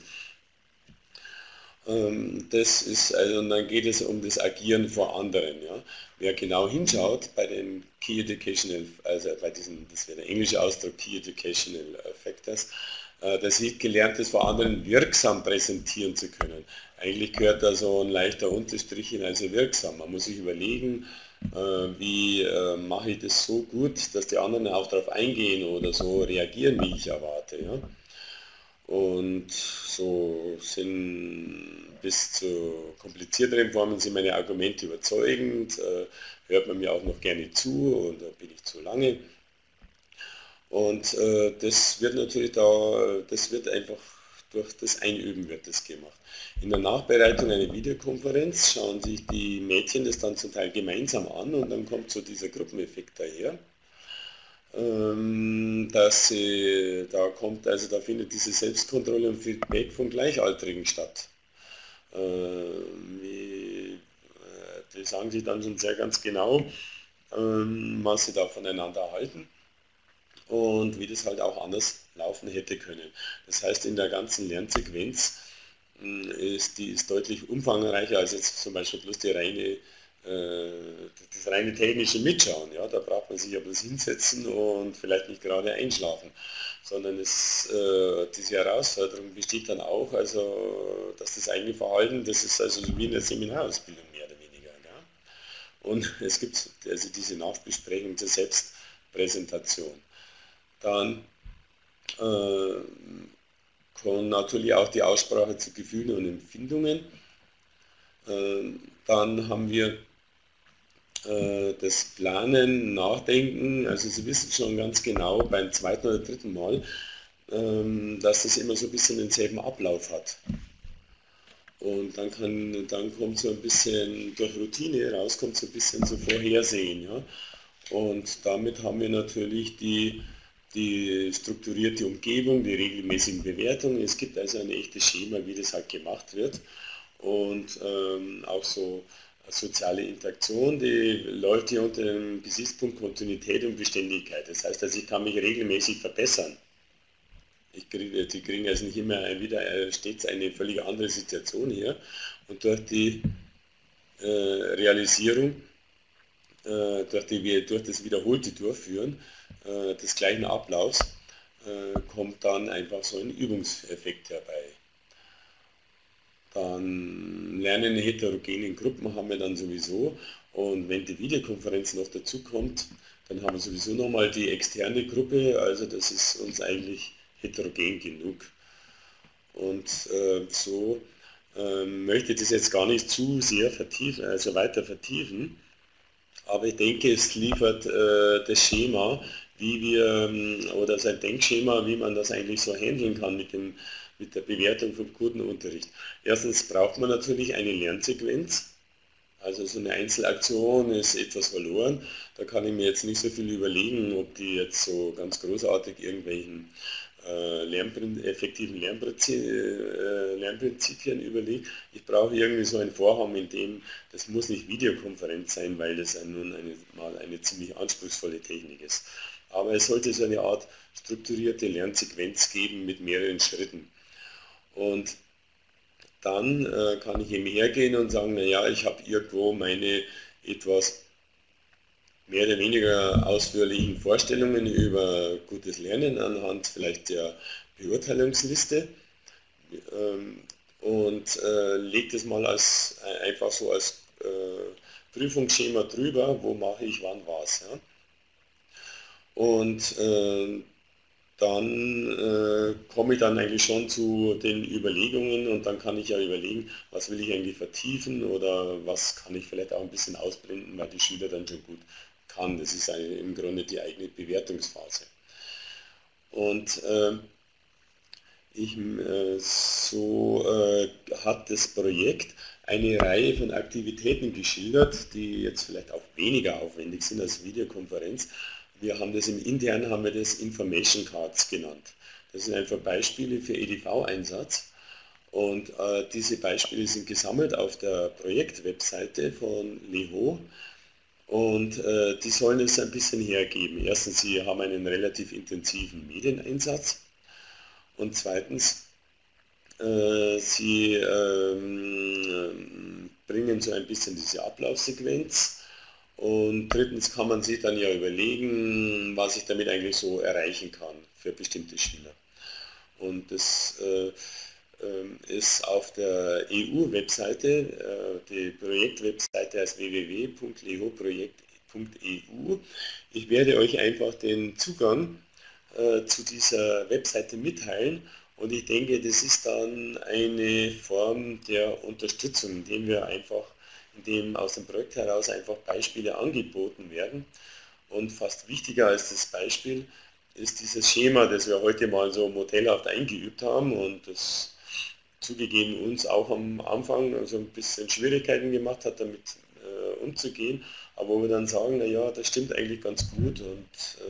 Das ist, also, und dann geht es um das Agieren vor anderen. Ja? Wer genau hinschaut bei den Key Educational, also bei diesen, das wäre der englische Ausdruck Key Educational Factors, der sieht gelernt, das vor anderen wirksam präsentieren zu können. Eigentlich gehört da so ein leichter Unterstrich hin, also wirksam. Man muss sich überlegen, wie mache ich das so gut, dass die anderen auch darauf eingehen oder so reagieren, wie ich erwarte. Ja? Und so sind bis zu komplizierteren Formen sind meine Argumente überzeugend, hört man mir auch noch gerne zu oder bin ich zu lange. Und das wird natürlich das wird einfach durch das Einüben wird das gemacht. In der Nachbereitung einer Videokonferenz schauen sich die Mädchen das dann zum Teil gemeinsam an und dann kommt so dieser Gruppeneffekt daher. Da findet diese Selbstkontrolle und Feedback von Gleichaltrigen statt. Die sagen sich dann schon sehr ganz genau, was sie da voneinander halten und wie das halt auch anders laufen hätte können. Das heißt, in der ganzen Lernsequenz ist deutlich umfangreicher als jetzt zum Beispiel bloß das reine technische Mitschauen. Ja? Da braucht man sich ja bloß hinsetzen und vielleicht nicht gerade einschlafen, sondern diese Herausforderung besteht dann auch, also dass das eigene Verhalten, das ist also so wie in der Seminarausbildung mehr oder weniger. Ja? Und es gibt also diese Nachbesprechung zur Selbstpräsentation. Dann kommt natürlich auch die Aussprache zu Gefühlen und Empfindungen. Dann haben wir das Planen, Nachdenken, also Sie wissen schon ganz genau beim zweiten oder dritten Mal, dass das immer so ein bisschen denselben Ablauf hat. Und dann kommt so ein bisschen durch Routine raus, kommt so ein bisschen so Vorhersehen. Ja? Und damit haben wir natürlich die strukturierte Umgebung, die regelmäßigen Bewertungen. Es gibt also ein echtes Schema, wie das halt gemacht wird. Und auch so soziale Interaktion, die läuft hier unter dem Gesichtspunkt Kontinuität und Beständigkeit. Das heißt, also ich kann mich regelmäßig verbessern. Die kriegen also nicht immer wieder stets eine völlig andere Situation hier. Und durch die Realisierung, durch das wiederholte Durchführen des gleichen Ablaufs, kommt dann einfach so ein Übungseffekt herbei. Dann Lernen in heterogenen Gruppen haben wir dann sowieso. Und wenn die Videokonferenz noch dazu kommt, dann haben wir sowieso nochmal die externe Gruppe. Also das ist uns eigentlich heterogen genug. Und so möchte ich das jetzt gar nicht zu sehr vertiefen, also weiter vertiefen. Aber ich denke, es liefert das Schema, wie wir, oder sein Denkschema, wie man das eigentlich so handeln kann mit der Bewertung vom guten Unterricht. Erstens braucht man natürlich eine Lernsequenz. Also so eine Einzelaktion ist etwas verloren. Da kann ich mir jetzt nicht so viel überlegen, ob die jetzt so ganz großartig irgendwelchen effektiven Lernprinzipien überlegt. Ich brauche irgendwie so ein Vorhaben, in dem, das muss nicht Videokonferenz sein, weil das nun mal eine ziemlich anspruchsvolle Technik ist. Aber es sollte so eine Art strukturierte Lernsequenz geben mit mehreren Schritten. Und dann kann ich eben hergehen und sagen, naja, ich habe irgendwo meine etwas mehr oder weniger ausführlichen Vorstellungen über gutes Lernen anhand vielleicht der Beurteilungsliste und lege das mal einfach so als Prüfungsschema drüber, wo mache ich wann was. Ja? Und dann komme ich dann eigentlich schon zu den Überlegungen und dann kann ich ja überlegen, was will ich eigentlich vertiefen oder was kann ich vielleicht auch ein bisschen ausblenden, weil die Schüler dann schon gut kann. Das ist im Grunde die eigene Bewertungsphase. Und so hat das Projekt eine Reihe von Aktivitäten geschildert, die jetzt vielleicht auch weniger aufwendig sind als Videokonferenz. Wir haben das intern haben wir das Information Cards genannt. Das sind einfach Beispiele für EDV-Einsatz. Und diese Beispiele sind gesammelt auf der Projektwebseite von LEHO. Und die sollen es ein bisschen hergeben. Erstens, sie haben einen relativ intensiven Medieneinsatz. Und zweitens, sie bringen so ein bisschen diese Ablaufsequenz. Und drittens kann man sich dann ja überlegen, was ich damit eigentlich so erreichen kann für bestimmte Schüler. Und das ist auf der EU-Webseite, die Projektwebseite heißt www.lehoprojekt.eu. Ich werde euch einfach den Zugang zu dieser Webseite mitteilen und ich denke, das ist dann eine Form der Unterstützung, indem aus dem Projekt heraus einfach Beispiele angeboten werden. Und fast wichtiger als das Beispiel ist dieses Schema, das wir heute mal so modellhaft eingeübt haben und das zugegeben uns auch am Anfang also ein bisschen Schwierigkeiten gemacht hat, damit umzugehen, aber wo wir dann sagen, naja, das stimmt eigentlich ganz gut und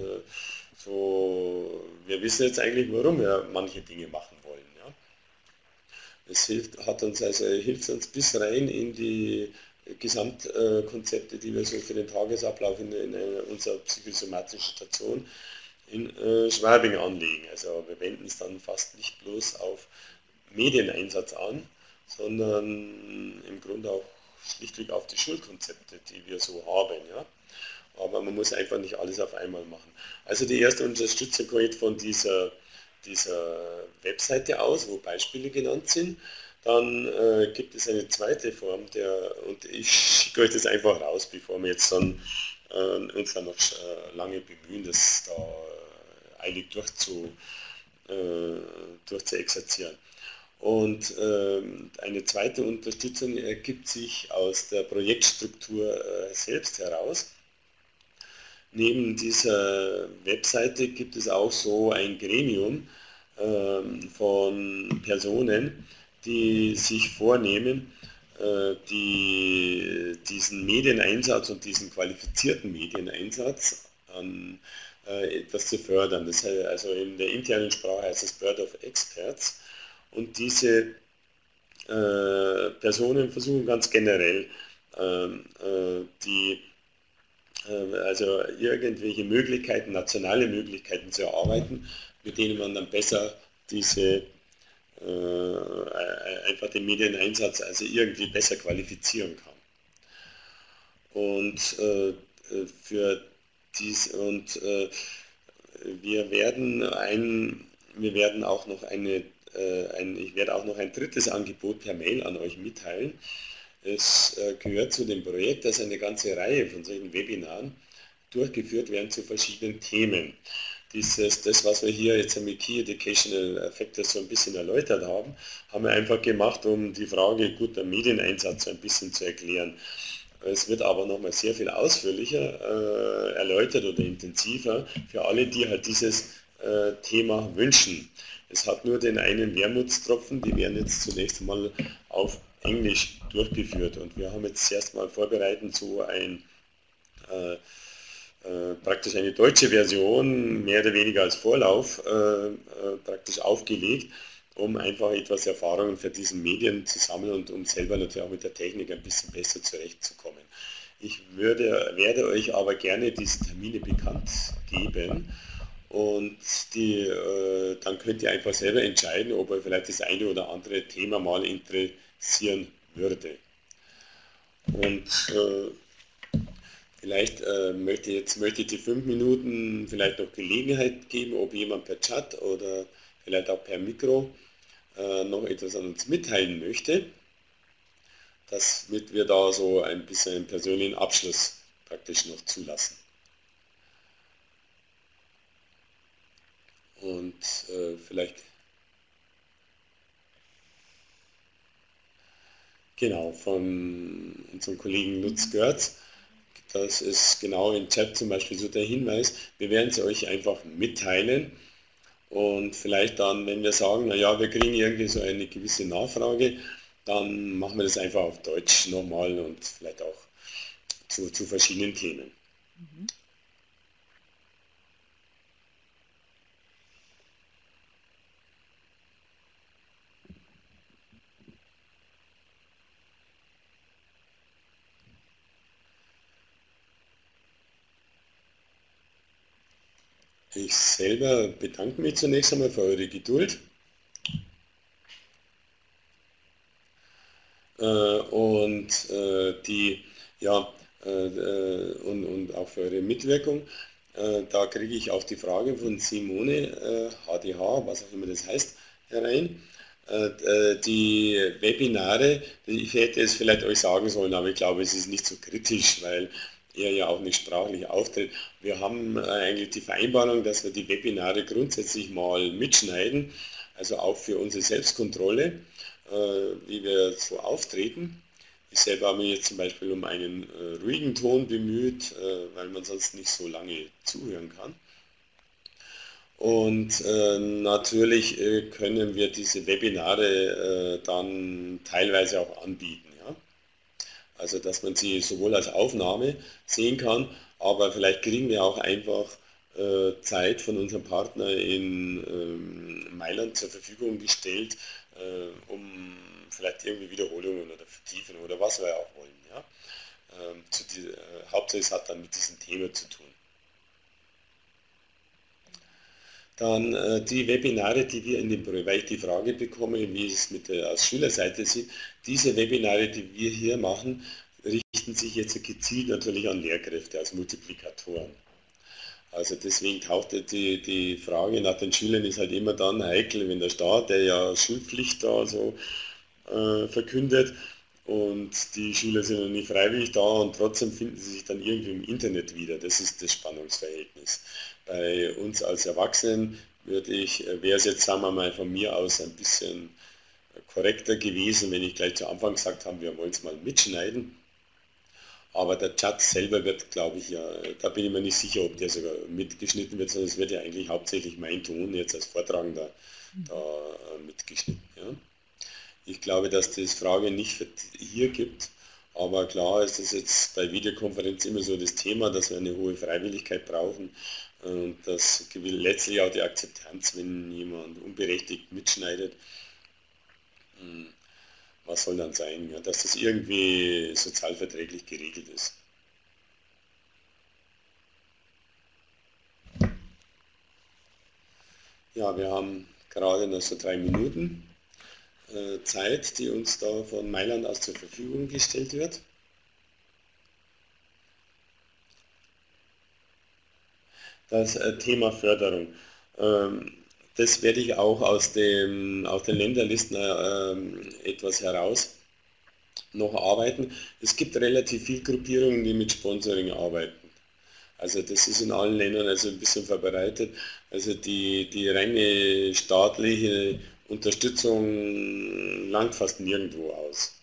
so, wir wissen jetzt eigentlich, warum wir manche Dinge machen wollen. Ja. Es hilft uns bis rein in die Gesamtkonzepte, die wir so für den Tagesablauf in unserer psychosomatischen Station in Schwabing anlegen. Also wir wenden es dann fast nicht bloß auf Medieneinsatz an, sondern im Grunde auch schlichtweg auf die Schulkonzepte, die wir so haben. Ja? Aber man muss einfach nicht alles auf einmal machen. Also die erste Unterstützung geht von dieser Webseite aus, wo Beispiele genannt sind. Dann gibt es eine zweite Form, und ich schicke euch das einfach raus, bevor wir jetzt dann uns dann noch lange bemühen, das da eilig durchzuexerzieren. Und eine zweite Unterstützung ergibt sich aus der Projektstruktur selbst heraus. Neben dieser Webseite gibt es auch so ein Gremium von Personen, die sich vornehmen, diesen Medieneinsatz und diesen qualifizierten Medieneinsatz etwas zu fördern. Das heißt, also in der internen Sprache heißt es Board of Experts. Und diese Personen versuchen ganz generell also irgendwelche Möglichkeiten, nationale Möglichkeiten zu erarbeiten, mit denen man dann besser einfach den Medieneinsatz also irgendwie besser qualifizieren kann. Und wir werden auch noch eine ich werde auch noch ein drittes Angebot per Mail an euch mitteilen. Es gehört zu dem Projekt, dass eine ganze Reihe von solchen Webinaren durchgeführt werden zu verschiedenen Themen. Das, was wir hier jetzt mit Key Educational Factors so ein bisschen erläutert haben, haben wir einfach gemacht, um die Frage guter Medieneinsatz so ein bisschen zu erklären. Es wird aber nochmal sehr viel ausführlicher erläutert oder intensiver für alle, die halt dieses Thema wünschen. Es hat nur den einen Wermutstropfen, die werden jetzt zunächst mal auf Englisch durchgeführt und wir haben jetzt erstmal vorbereitet so praktisch eine deutsche Version, mehr oder weniger als Vorlauf, praktisch aufgelegt, um einfach etwas Erfahrungen für diesen Medien zu sammeln und um selber natürlich auch mit der Technik ein bisschen besser zurechtzukommen. Ich werde euch aber gerne diese Termine bekannt geben und dann könnt ihr einfach selber entscheiden, ob euch vielleicht das eine oder andere Thema mal interessieren würde. Und vielleicht möchte ich die 5 Minuten vielleicht noch Gelegenheit geben, ob jemand per Chat oder vielleicht auch per Mikro noch etwas an uns mitteilen möchte, damit wir da so ein bisschen einen persönlichen Abschluss praktisch noch zulassen. Und vielleicht, genau, von unserem Kollegen Lutz Görz, das ist genau im Chat zum Beispiel so der Hinweis, wir werden es euch einfach mitteilen und vielleicht dann, wenn wir sagen, naja, wir kriegen irgendwie so eine gewisse Nachfrage, dann machen wir das einfach auf Deutsch nochmal und vielleicht auch zu verschiedenen Themen. Mhm. Ich selber bedanke mich zunächst einmal für eure Geduld und auch für eure Mitwirkung. Da kriege ich auch die Frage von Simone, HDH, was auch immer das heißt, herein. Die Webinare, ich hätte es vielleicht euch sagen sollen, aber ich glaube, es ist nicht so kritisch, weil er ja auch nicht sprachlich auftritt. Wir haben eigentlich die Vereinbarung, dass wir die Webinare grundsätzlich mal mitschneiden, also auch für unsere Selbstkontrolle, wie wir so auftreten. Ich selber habe mich jetzt zum Beispiel um einen ruhigen Ton bemüht, weil man sonst nicht so lange zuhören kann. Und natürlich können wir diese Webinare dann teilweise auch anbieten. Ja? Also dass man sie sowohl als Aufnahme sehen kann, aber vielleicht kriegen wir auch einfach Zeit von unserem Partner in Mailand zur Verfügung gestellt, um vielleicht irgendwie Wiederholungen oder Vertiefungen oder was wir auch wollen. Ja? Hauptsächlich hat dann mit diesem Thema zu tun. Dann die Webinare, die wir in dem Projekt, weil ich die Frage bekomme, wie es aus Schülerseite sieht, diese Webinare, die wir hier machen, richten sich jetzt gezielt natürlich an Lehrkräfte als Multiplikatoren. Also deswegen tauchte die Frage nach den Schülern ist halt immer dann heikel, wenn der Staat, der ja Schulpflicht da so verkündet und die Schüler sind noch nicht freiwillig da und trotzdem finden sie sich dann irgendwie im Internet wieder. Das ist das Spannungsverhältnis. Bei uns als Erwachsenen wäre es jetzt, sagen wir mal, von mir aus ein bisschen korrekter gewesen, wenn ich gleich zu Anfang gesagt habe, wir wollen es mal mitschneiden. Aber der Chat selber wird, glaube ich, ja, da bin ich mir nicht sicher, ob der sogar mitgeschnitten wird, sondern es wird ja eigentlich hauptsächlich mein Ton jetzt als Vortragender da mitgeschnitten. Ja. Ich glaube, dass das Frage nicht hier gibt, aber klar ist es jetzt bei Videokonferenz immer so das Thema, dass wir eine hohe Freiwilligkeit brauchen und das letztlich auch die Akzeptanz, wenn jemand unberechtigt mitschneidet. Was soll dann sein, ja, dass das irgendwie sozialverträglich geregelt ist. Ja, wir haben gerade noch so 3 Minuten Zeit, die uns da von Mailand aus zur Verfügung gestellt wird. Das Thema Förderung. Das werde ich auch aus den Länderlisten etwas heraus noch arbeiten. Es gibt relativ viele Gruppierungen, die mit Sponsoring arbeiten. Also das ist in allen Ländern also ein bisschen verbreitet. Also die reine staatliche Unterstützung langt fast nirgendwo aus.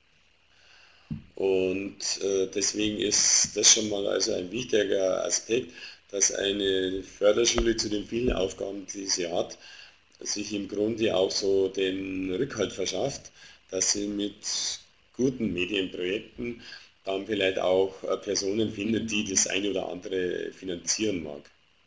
Und deswegen ist das schon mal also ein wichtiger Aspekt, dass eine Förderschule zu den vielen Aufgaben, die sie hat, sich im Grunde auch so den Rückhalt verschafft, dass sie mit guten Medienprojekten dann vielleicht auch Personen findet, die das eine oder andere finanzieren mag.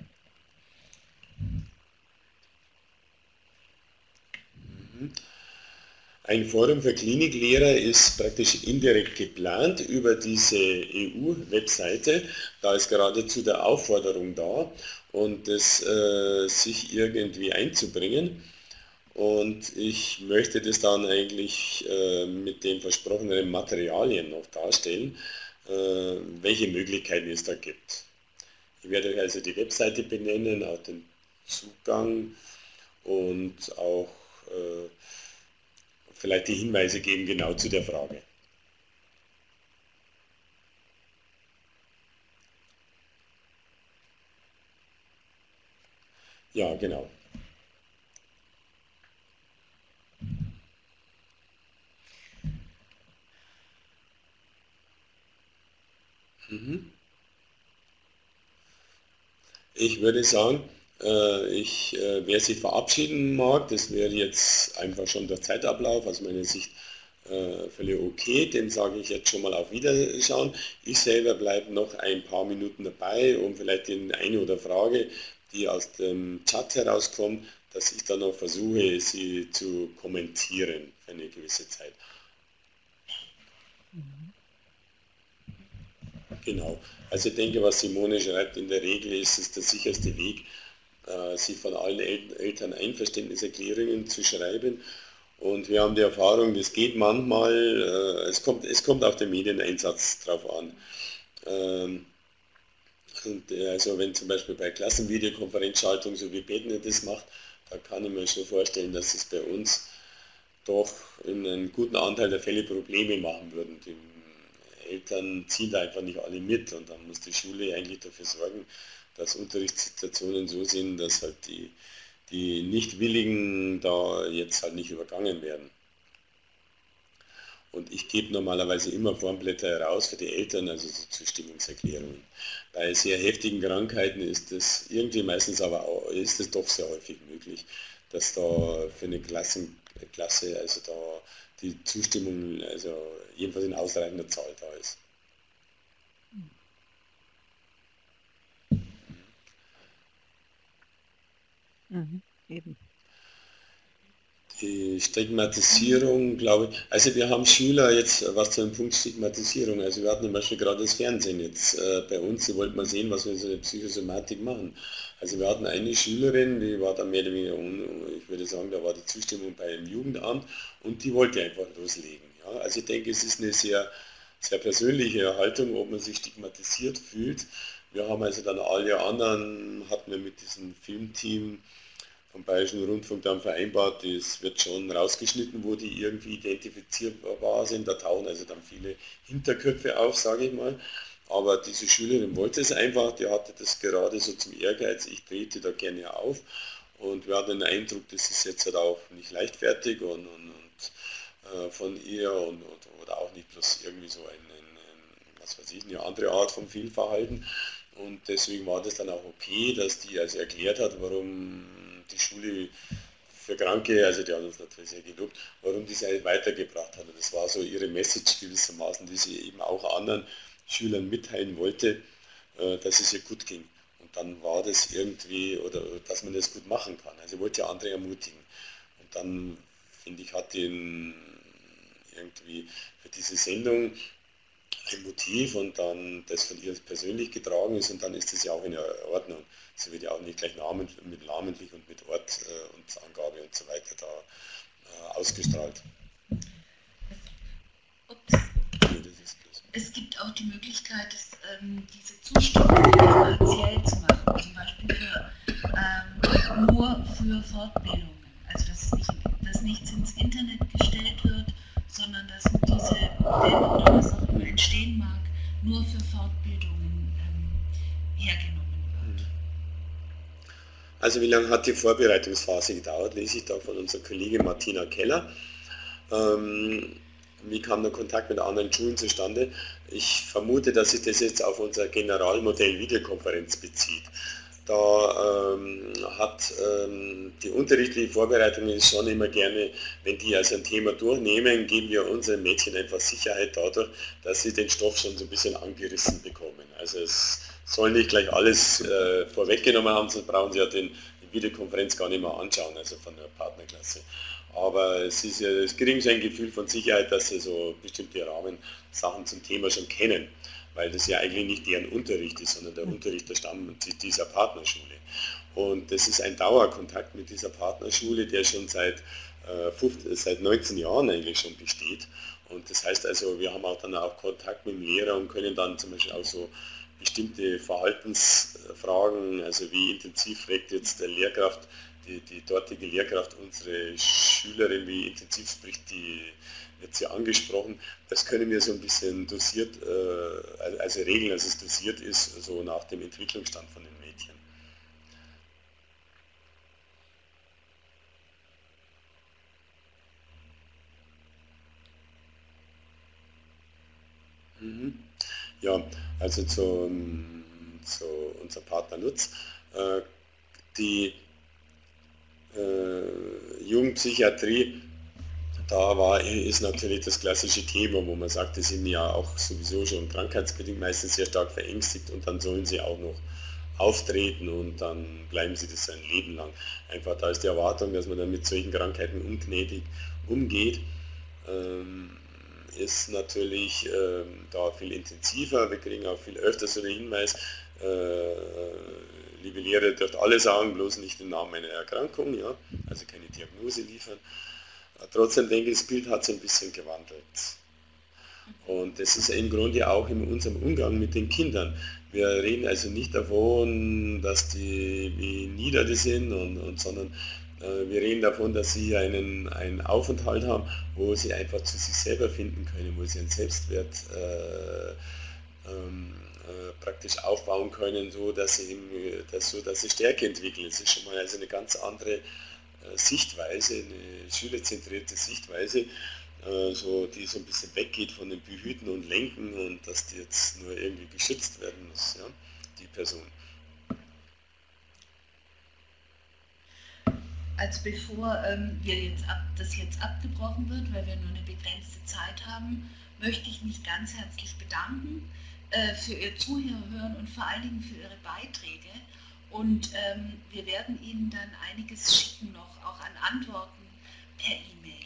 Ein Forum für Kliniklehrer ist praktisch indirekt geplant über diese EU-Webseite. Da ist geradezu der Aufforderung da und das sich irgendwie einzubringen. Und ich möchte das dann eigentlich mit den versprochenen Materialien noch darstellen, welche Möglichkeiten es da gibt. Ich werde euch also die Webseite benennen, auch den Zugang und auch vielleicht die Hinweise geben genau zu der Frage. Ja, genau. Ich würde sagen, wer sich verabschieden mag, das wäre jetzt einfach schon der Zeitablauf aus meiner Sicht völlig okay, dem sage ich jetzt schon mal auf Wiederschauen. Ich selber bleibe noch ein paar Minuten dabei, um vielleicht die eine oder Frage, die aus dem Chat herauskommt, dass ich dann noch versuche, sie zu kommentieren für eine gewisse Zeit. Genau. Also ich denke, was Simone schreibt, in der Regel ist es der sicherste Weg, sich von allen Eltern Einverständniserklärungen zu schreiben. Und wir haben die Erfahrung, das geht manchmal, es kommt auf den Medieneinsatz drauf an. Also wenn zum Beispiel bei Klassenvideokonferenzschaltung, so wie Betner das macht, da kann ich mir schon vorstellen, dass es bei uns doch in einem guten Anteil der Fälle Probleme machen würden. Die Eltern ziehen da einfach nicht alle mit und dann muss die Schule eigentlich dafür sorgen, dass Unterrichtssituationen so sind, dass halt die Nichtwilligen da jetzt halt nicht übergangen werden. Und ich gebe normalerweise immer Formblätter heraus für die Eltern, also so Zustimmungserklärungen. Bei sehr heftigen Krankheiten ist das irgendwie meistens aber auch, ist es doch sehr häufig möglich, dass da für eine Klasse also da die Zustimmung, also jedenfalls in ausreichender Zahl da ist. Eben. Die Stigmatisierung, glaube ich, also wir haben Schüler jetzt, was zu dem Punkt Stigmatisierung, also wir hatten zum Beispiel gerade das Fernsehen jetzt bei uns, sie wollten mal sehen, was wir so in der Psychosomatik machen. Also wir hatten eine Schülerin, die war dann mehr oder weniger, ich würde sagen, da war die Zustimmung beim Jugendamt und die wollte einfach loslegen. Ja? Also ich denke, es ist eine sehr, sehr persönliche Haltung, ob man sich stigmatisiert fühlt. Wir haben also dann alle anderen, hatten wir mit diesem Filmteam vom Bayerischen Rundfunk dann vereinbart, es wird schon rausgeschnitten, wo die irgendwie identifizierbar sind. Da tauchen also dann viele Hinterköpfe auf, sage ich mal. Aber diese Schülerin wollte es einfach, die hatte das gerade so zum Ehrgeiz, ich trete da gerne auf. Und wir hatten den Eindruck, das ist jetzt halt auch nicht leichtfertig und von ihr oder auch nicht bloß irgendwie so was weiß ich, eine andere Art von Fehlverhalten. Und deswegen war das dann auch okay, dass die also erklärt hat, warum die Schule für Kranke, also die haben uns natürlich sehr gelobt, warum die sie halt weitergebracht hat. Und das war so ihre Message gewissermaßen, die sie eben auch anderen Schülern mitteilen wollte, dass es ihr gut ging. Und dann war das irgendwie, oder dass man das gut machen kann. Also sie wollte ja andere ermutigen. Und dann, finde ich, hat die irgendwie für diese Sendung ein Motiv und dann das von ihr persönlich getragen ist und dann ist das ja auch in Ordnung. Sie wird ja auch nicht gleich namentlich und mit Ort und Angabe und so weiter da ausgestrahlt. Es gibt auch die Möglichkeit, diese Zustimmung partiell zu machen, zum Beispiel für nur für Fortbildungen. Also dass nichts ins Internet gestellt wird, sondern dass diese Modelle oder was auch immer entstehen mag, nur für Fortbildungen hergenommen wird. Also wie lange hat die Vorbereitungsphase gedauert, lese ich da von unserer Kollegin Martina Keller. Wie kam der Kontakt mit anderen Schulen zustande? Ich vermute, dass sich das jetzt auf unser Generalmodell Videokonferenz bezieht. Da hat die unterrichtliche Vorbereitung ist schon immer gerne, wenn die also ein Thema durchnehmen, geben wir unseren Mädchen einfach Sicherheit dadurch, dass sie den Stoff schon so ein bisschen angerissen bekommen. Also es soll nicht gleich alles vorweggenommen haben, sonst brauchen sie ja die Videokonferenz gar nicht mehr anschauen, also von der Partnerklasse. Aber es kriegen sie ein Gefühl von Sicherheit, dass sie so bestimmte Rahmensachen zum Thema schon kennen, weil das ja eigentlich nicht deren Unterricht ist, sondern der Unterricht, der stammt dieser Partnerschule. Und das ist ein Dauerkontakt mit dieser Partnerschule, der schon seit 19 Jahren eigentlich schon besteht. Und das heißt also, wir haben auch dann auch Kontakt mit dem Lehrer und können dann zum Beispiel auch so bestimmte Verhaltensfragen, also wie intensiv fragt jetzt der Lehrkraft, die dortige Lehrkraft unsere Schülerin, wie intensiv spricht die, wird sie angesprochen. Das können wir so ein bisschen dosiert, also regeln, dass es dosiert ist, so nach dem Entwicklungsstand von den Mädchen. Ja, also zu unserem Partner Lutz. Die Jugendpsychiatrie, ist natürlich das klassische Thema, wo man sagt, die sind ja auch sowieso schon krankheitsbedingt meistens sehr stark verängstigt und dann sollen sie auch noch auftreten und dann bleiben sie das ein Leben lang. Einfach da ist die Erwartung, dass man dann mit solchen Krankheiten ungnädig umgeht, ist natürlich da viel intensiver. Wir kriegen auch viel öfter so den Hinweis, liebe Lehrer, ihr dürft alle sagen, bloß nicht den Namen einer Erkrankung, ja, also keine Diagnose liefern. Trotzdem denke ich, das Bild hat sich ein bisschen gewandelt. Und das ist im Grunde auch in unserem Umgang mit den Kindern. Wir reden also nicht davon, dass die wie nieder die sind, sondern wir reden davon, dass sie einen Aufenthalt haben, wo sie einfach zu sich selber finden können, wo sie einen Selbstwert praktisch aufbauen können, so dass sie Stärke entwickeln. Das ist schon mal also eine ganz andere Sichtweise, eine schülerzentrierte Sichtweise, die so ein bisschen weggeht von dem Behüten und Lenken und dass die jetzt nur irgendwie geschützt werden muss, ja, die Person. Also bevor das jetzt abgebrochen wird, weil wir nur eine begrenzte Zeit haben, möchte ich mich ganz herzlich bedanken für Ihr Zuhören und vor allen Dingen für Ihre Beiträge. Und wir werden Ihnen dann einiges schicken noch, auch an Antworten per E-Mail.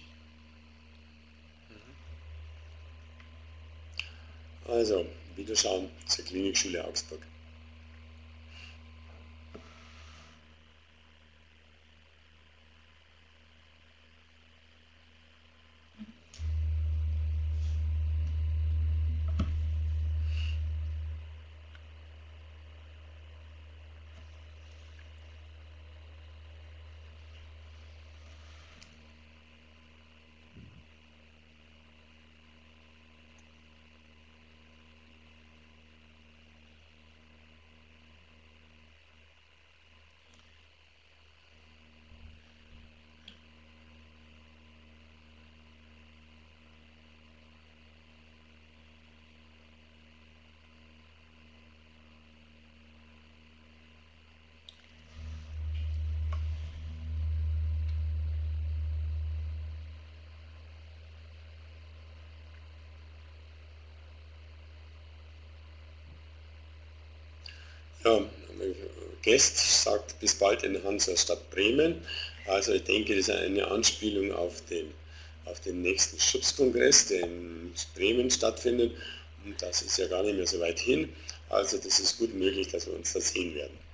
Also, Wiederschauen zur Klinikschule Augsburg. Ja, Guest sagt bis bald in Hansa-Stadt Bremen. Also ich denke, das ist eine Anspielung auf den nächsten Schubskongress, der in Bremen stattfindet. Und das ist ja gar nicht mehr so weit hin. Also das ist gut möglich, dass wir uns da sehen werden.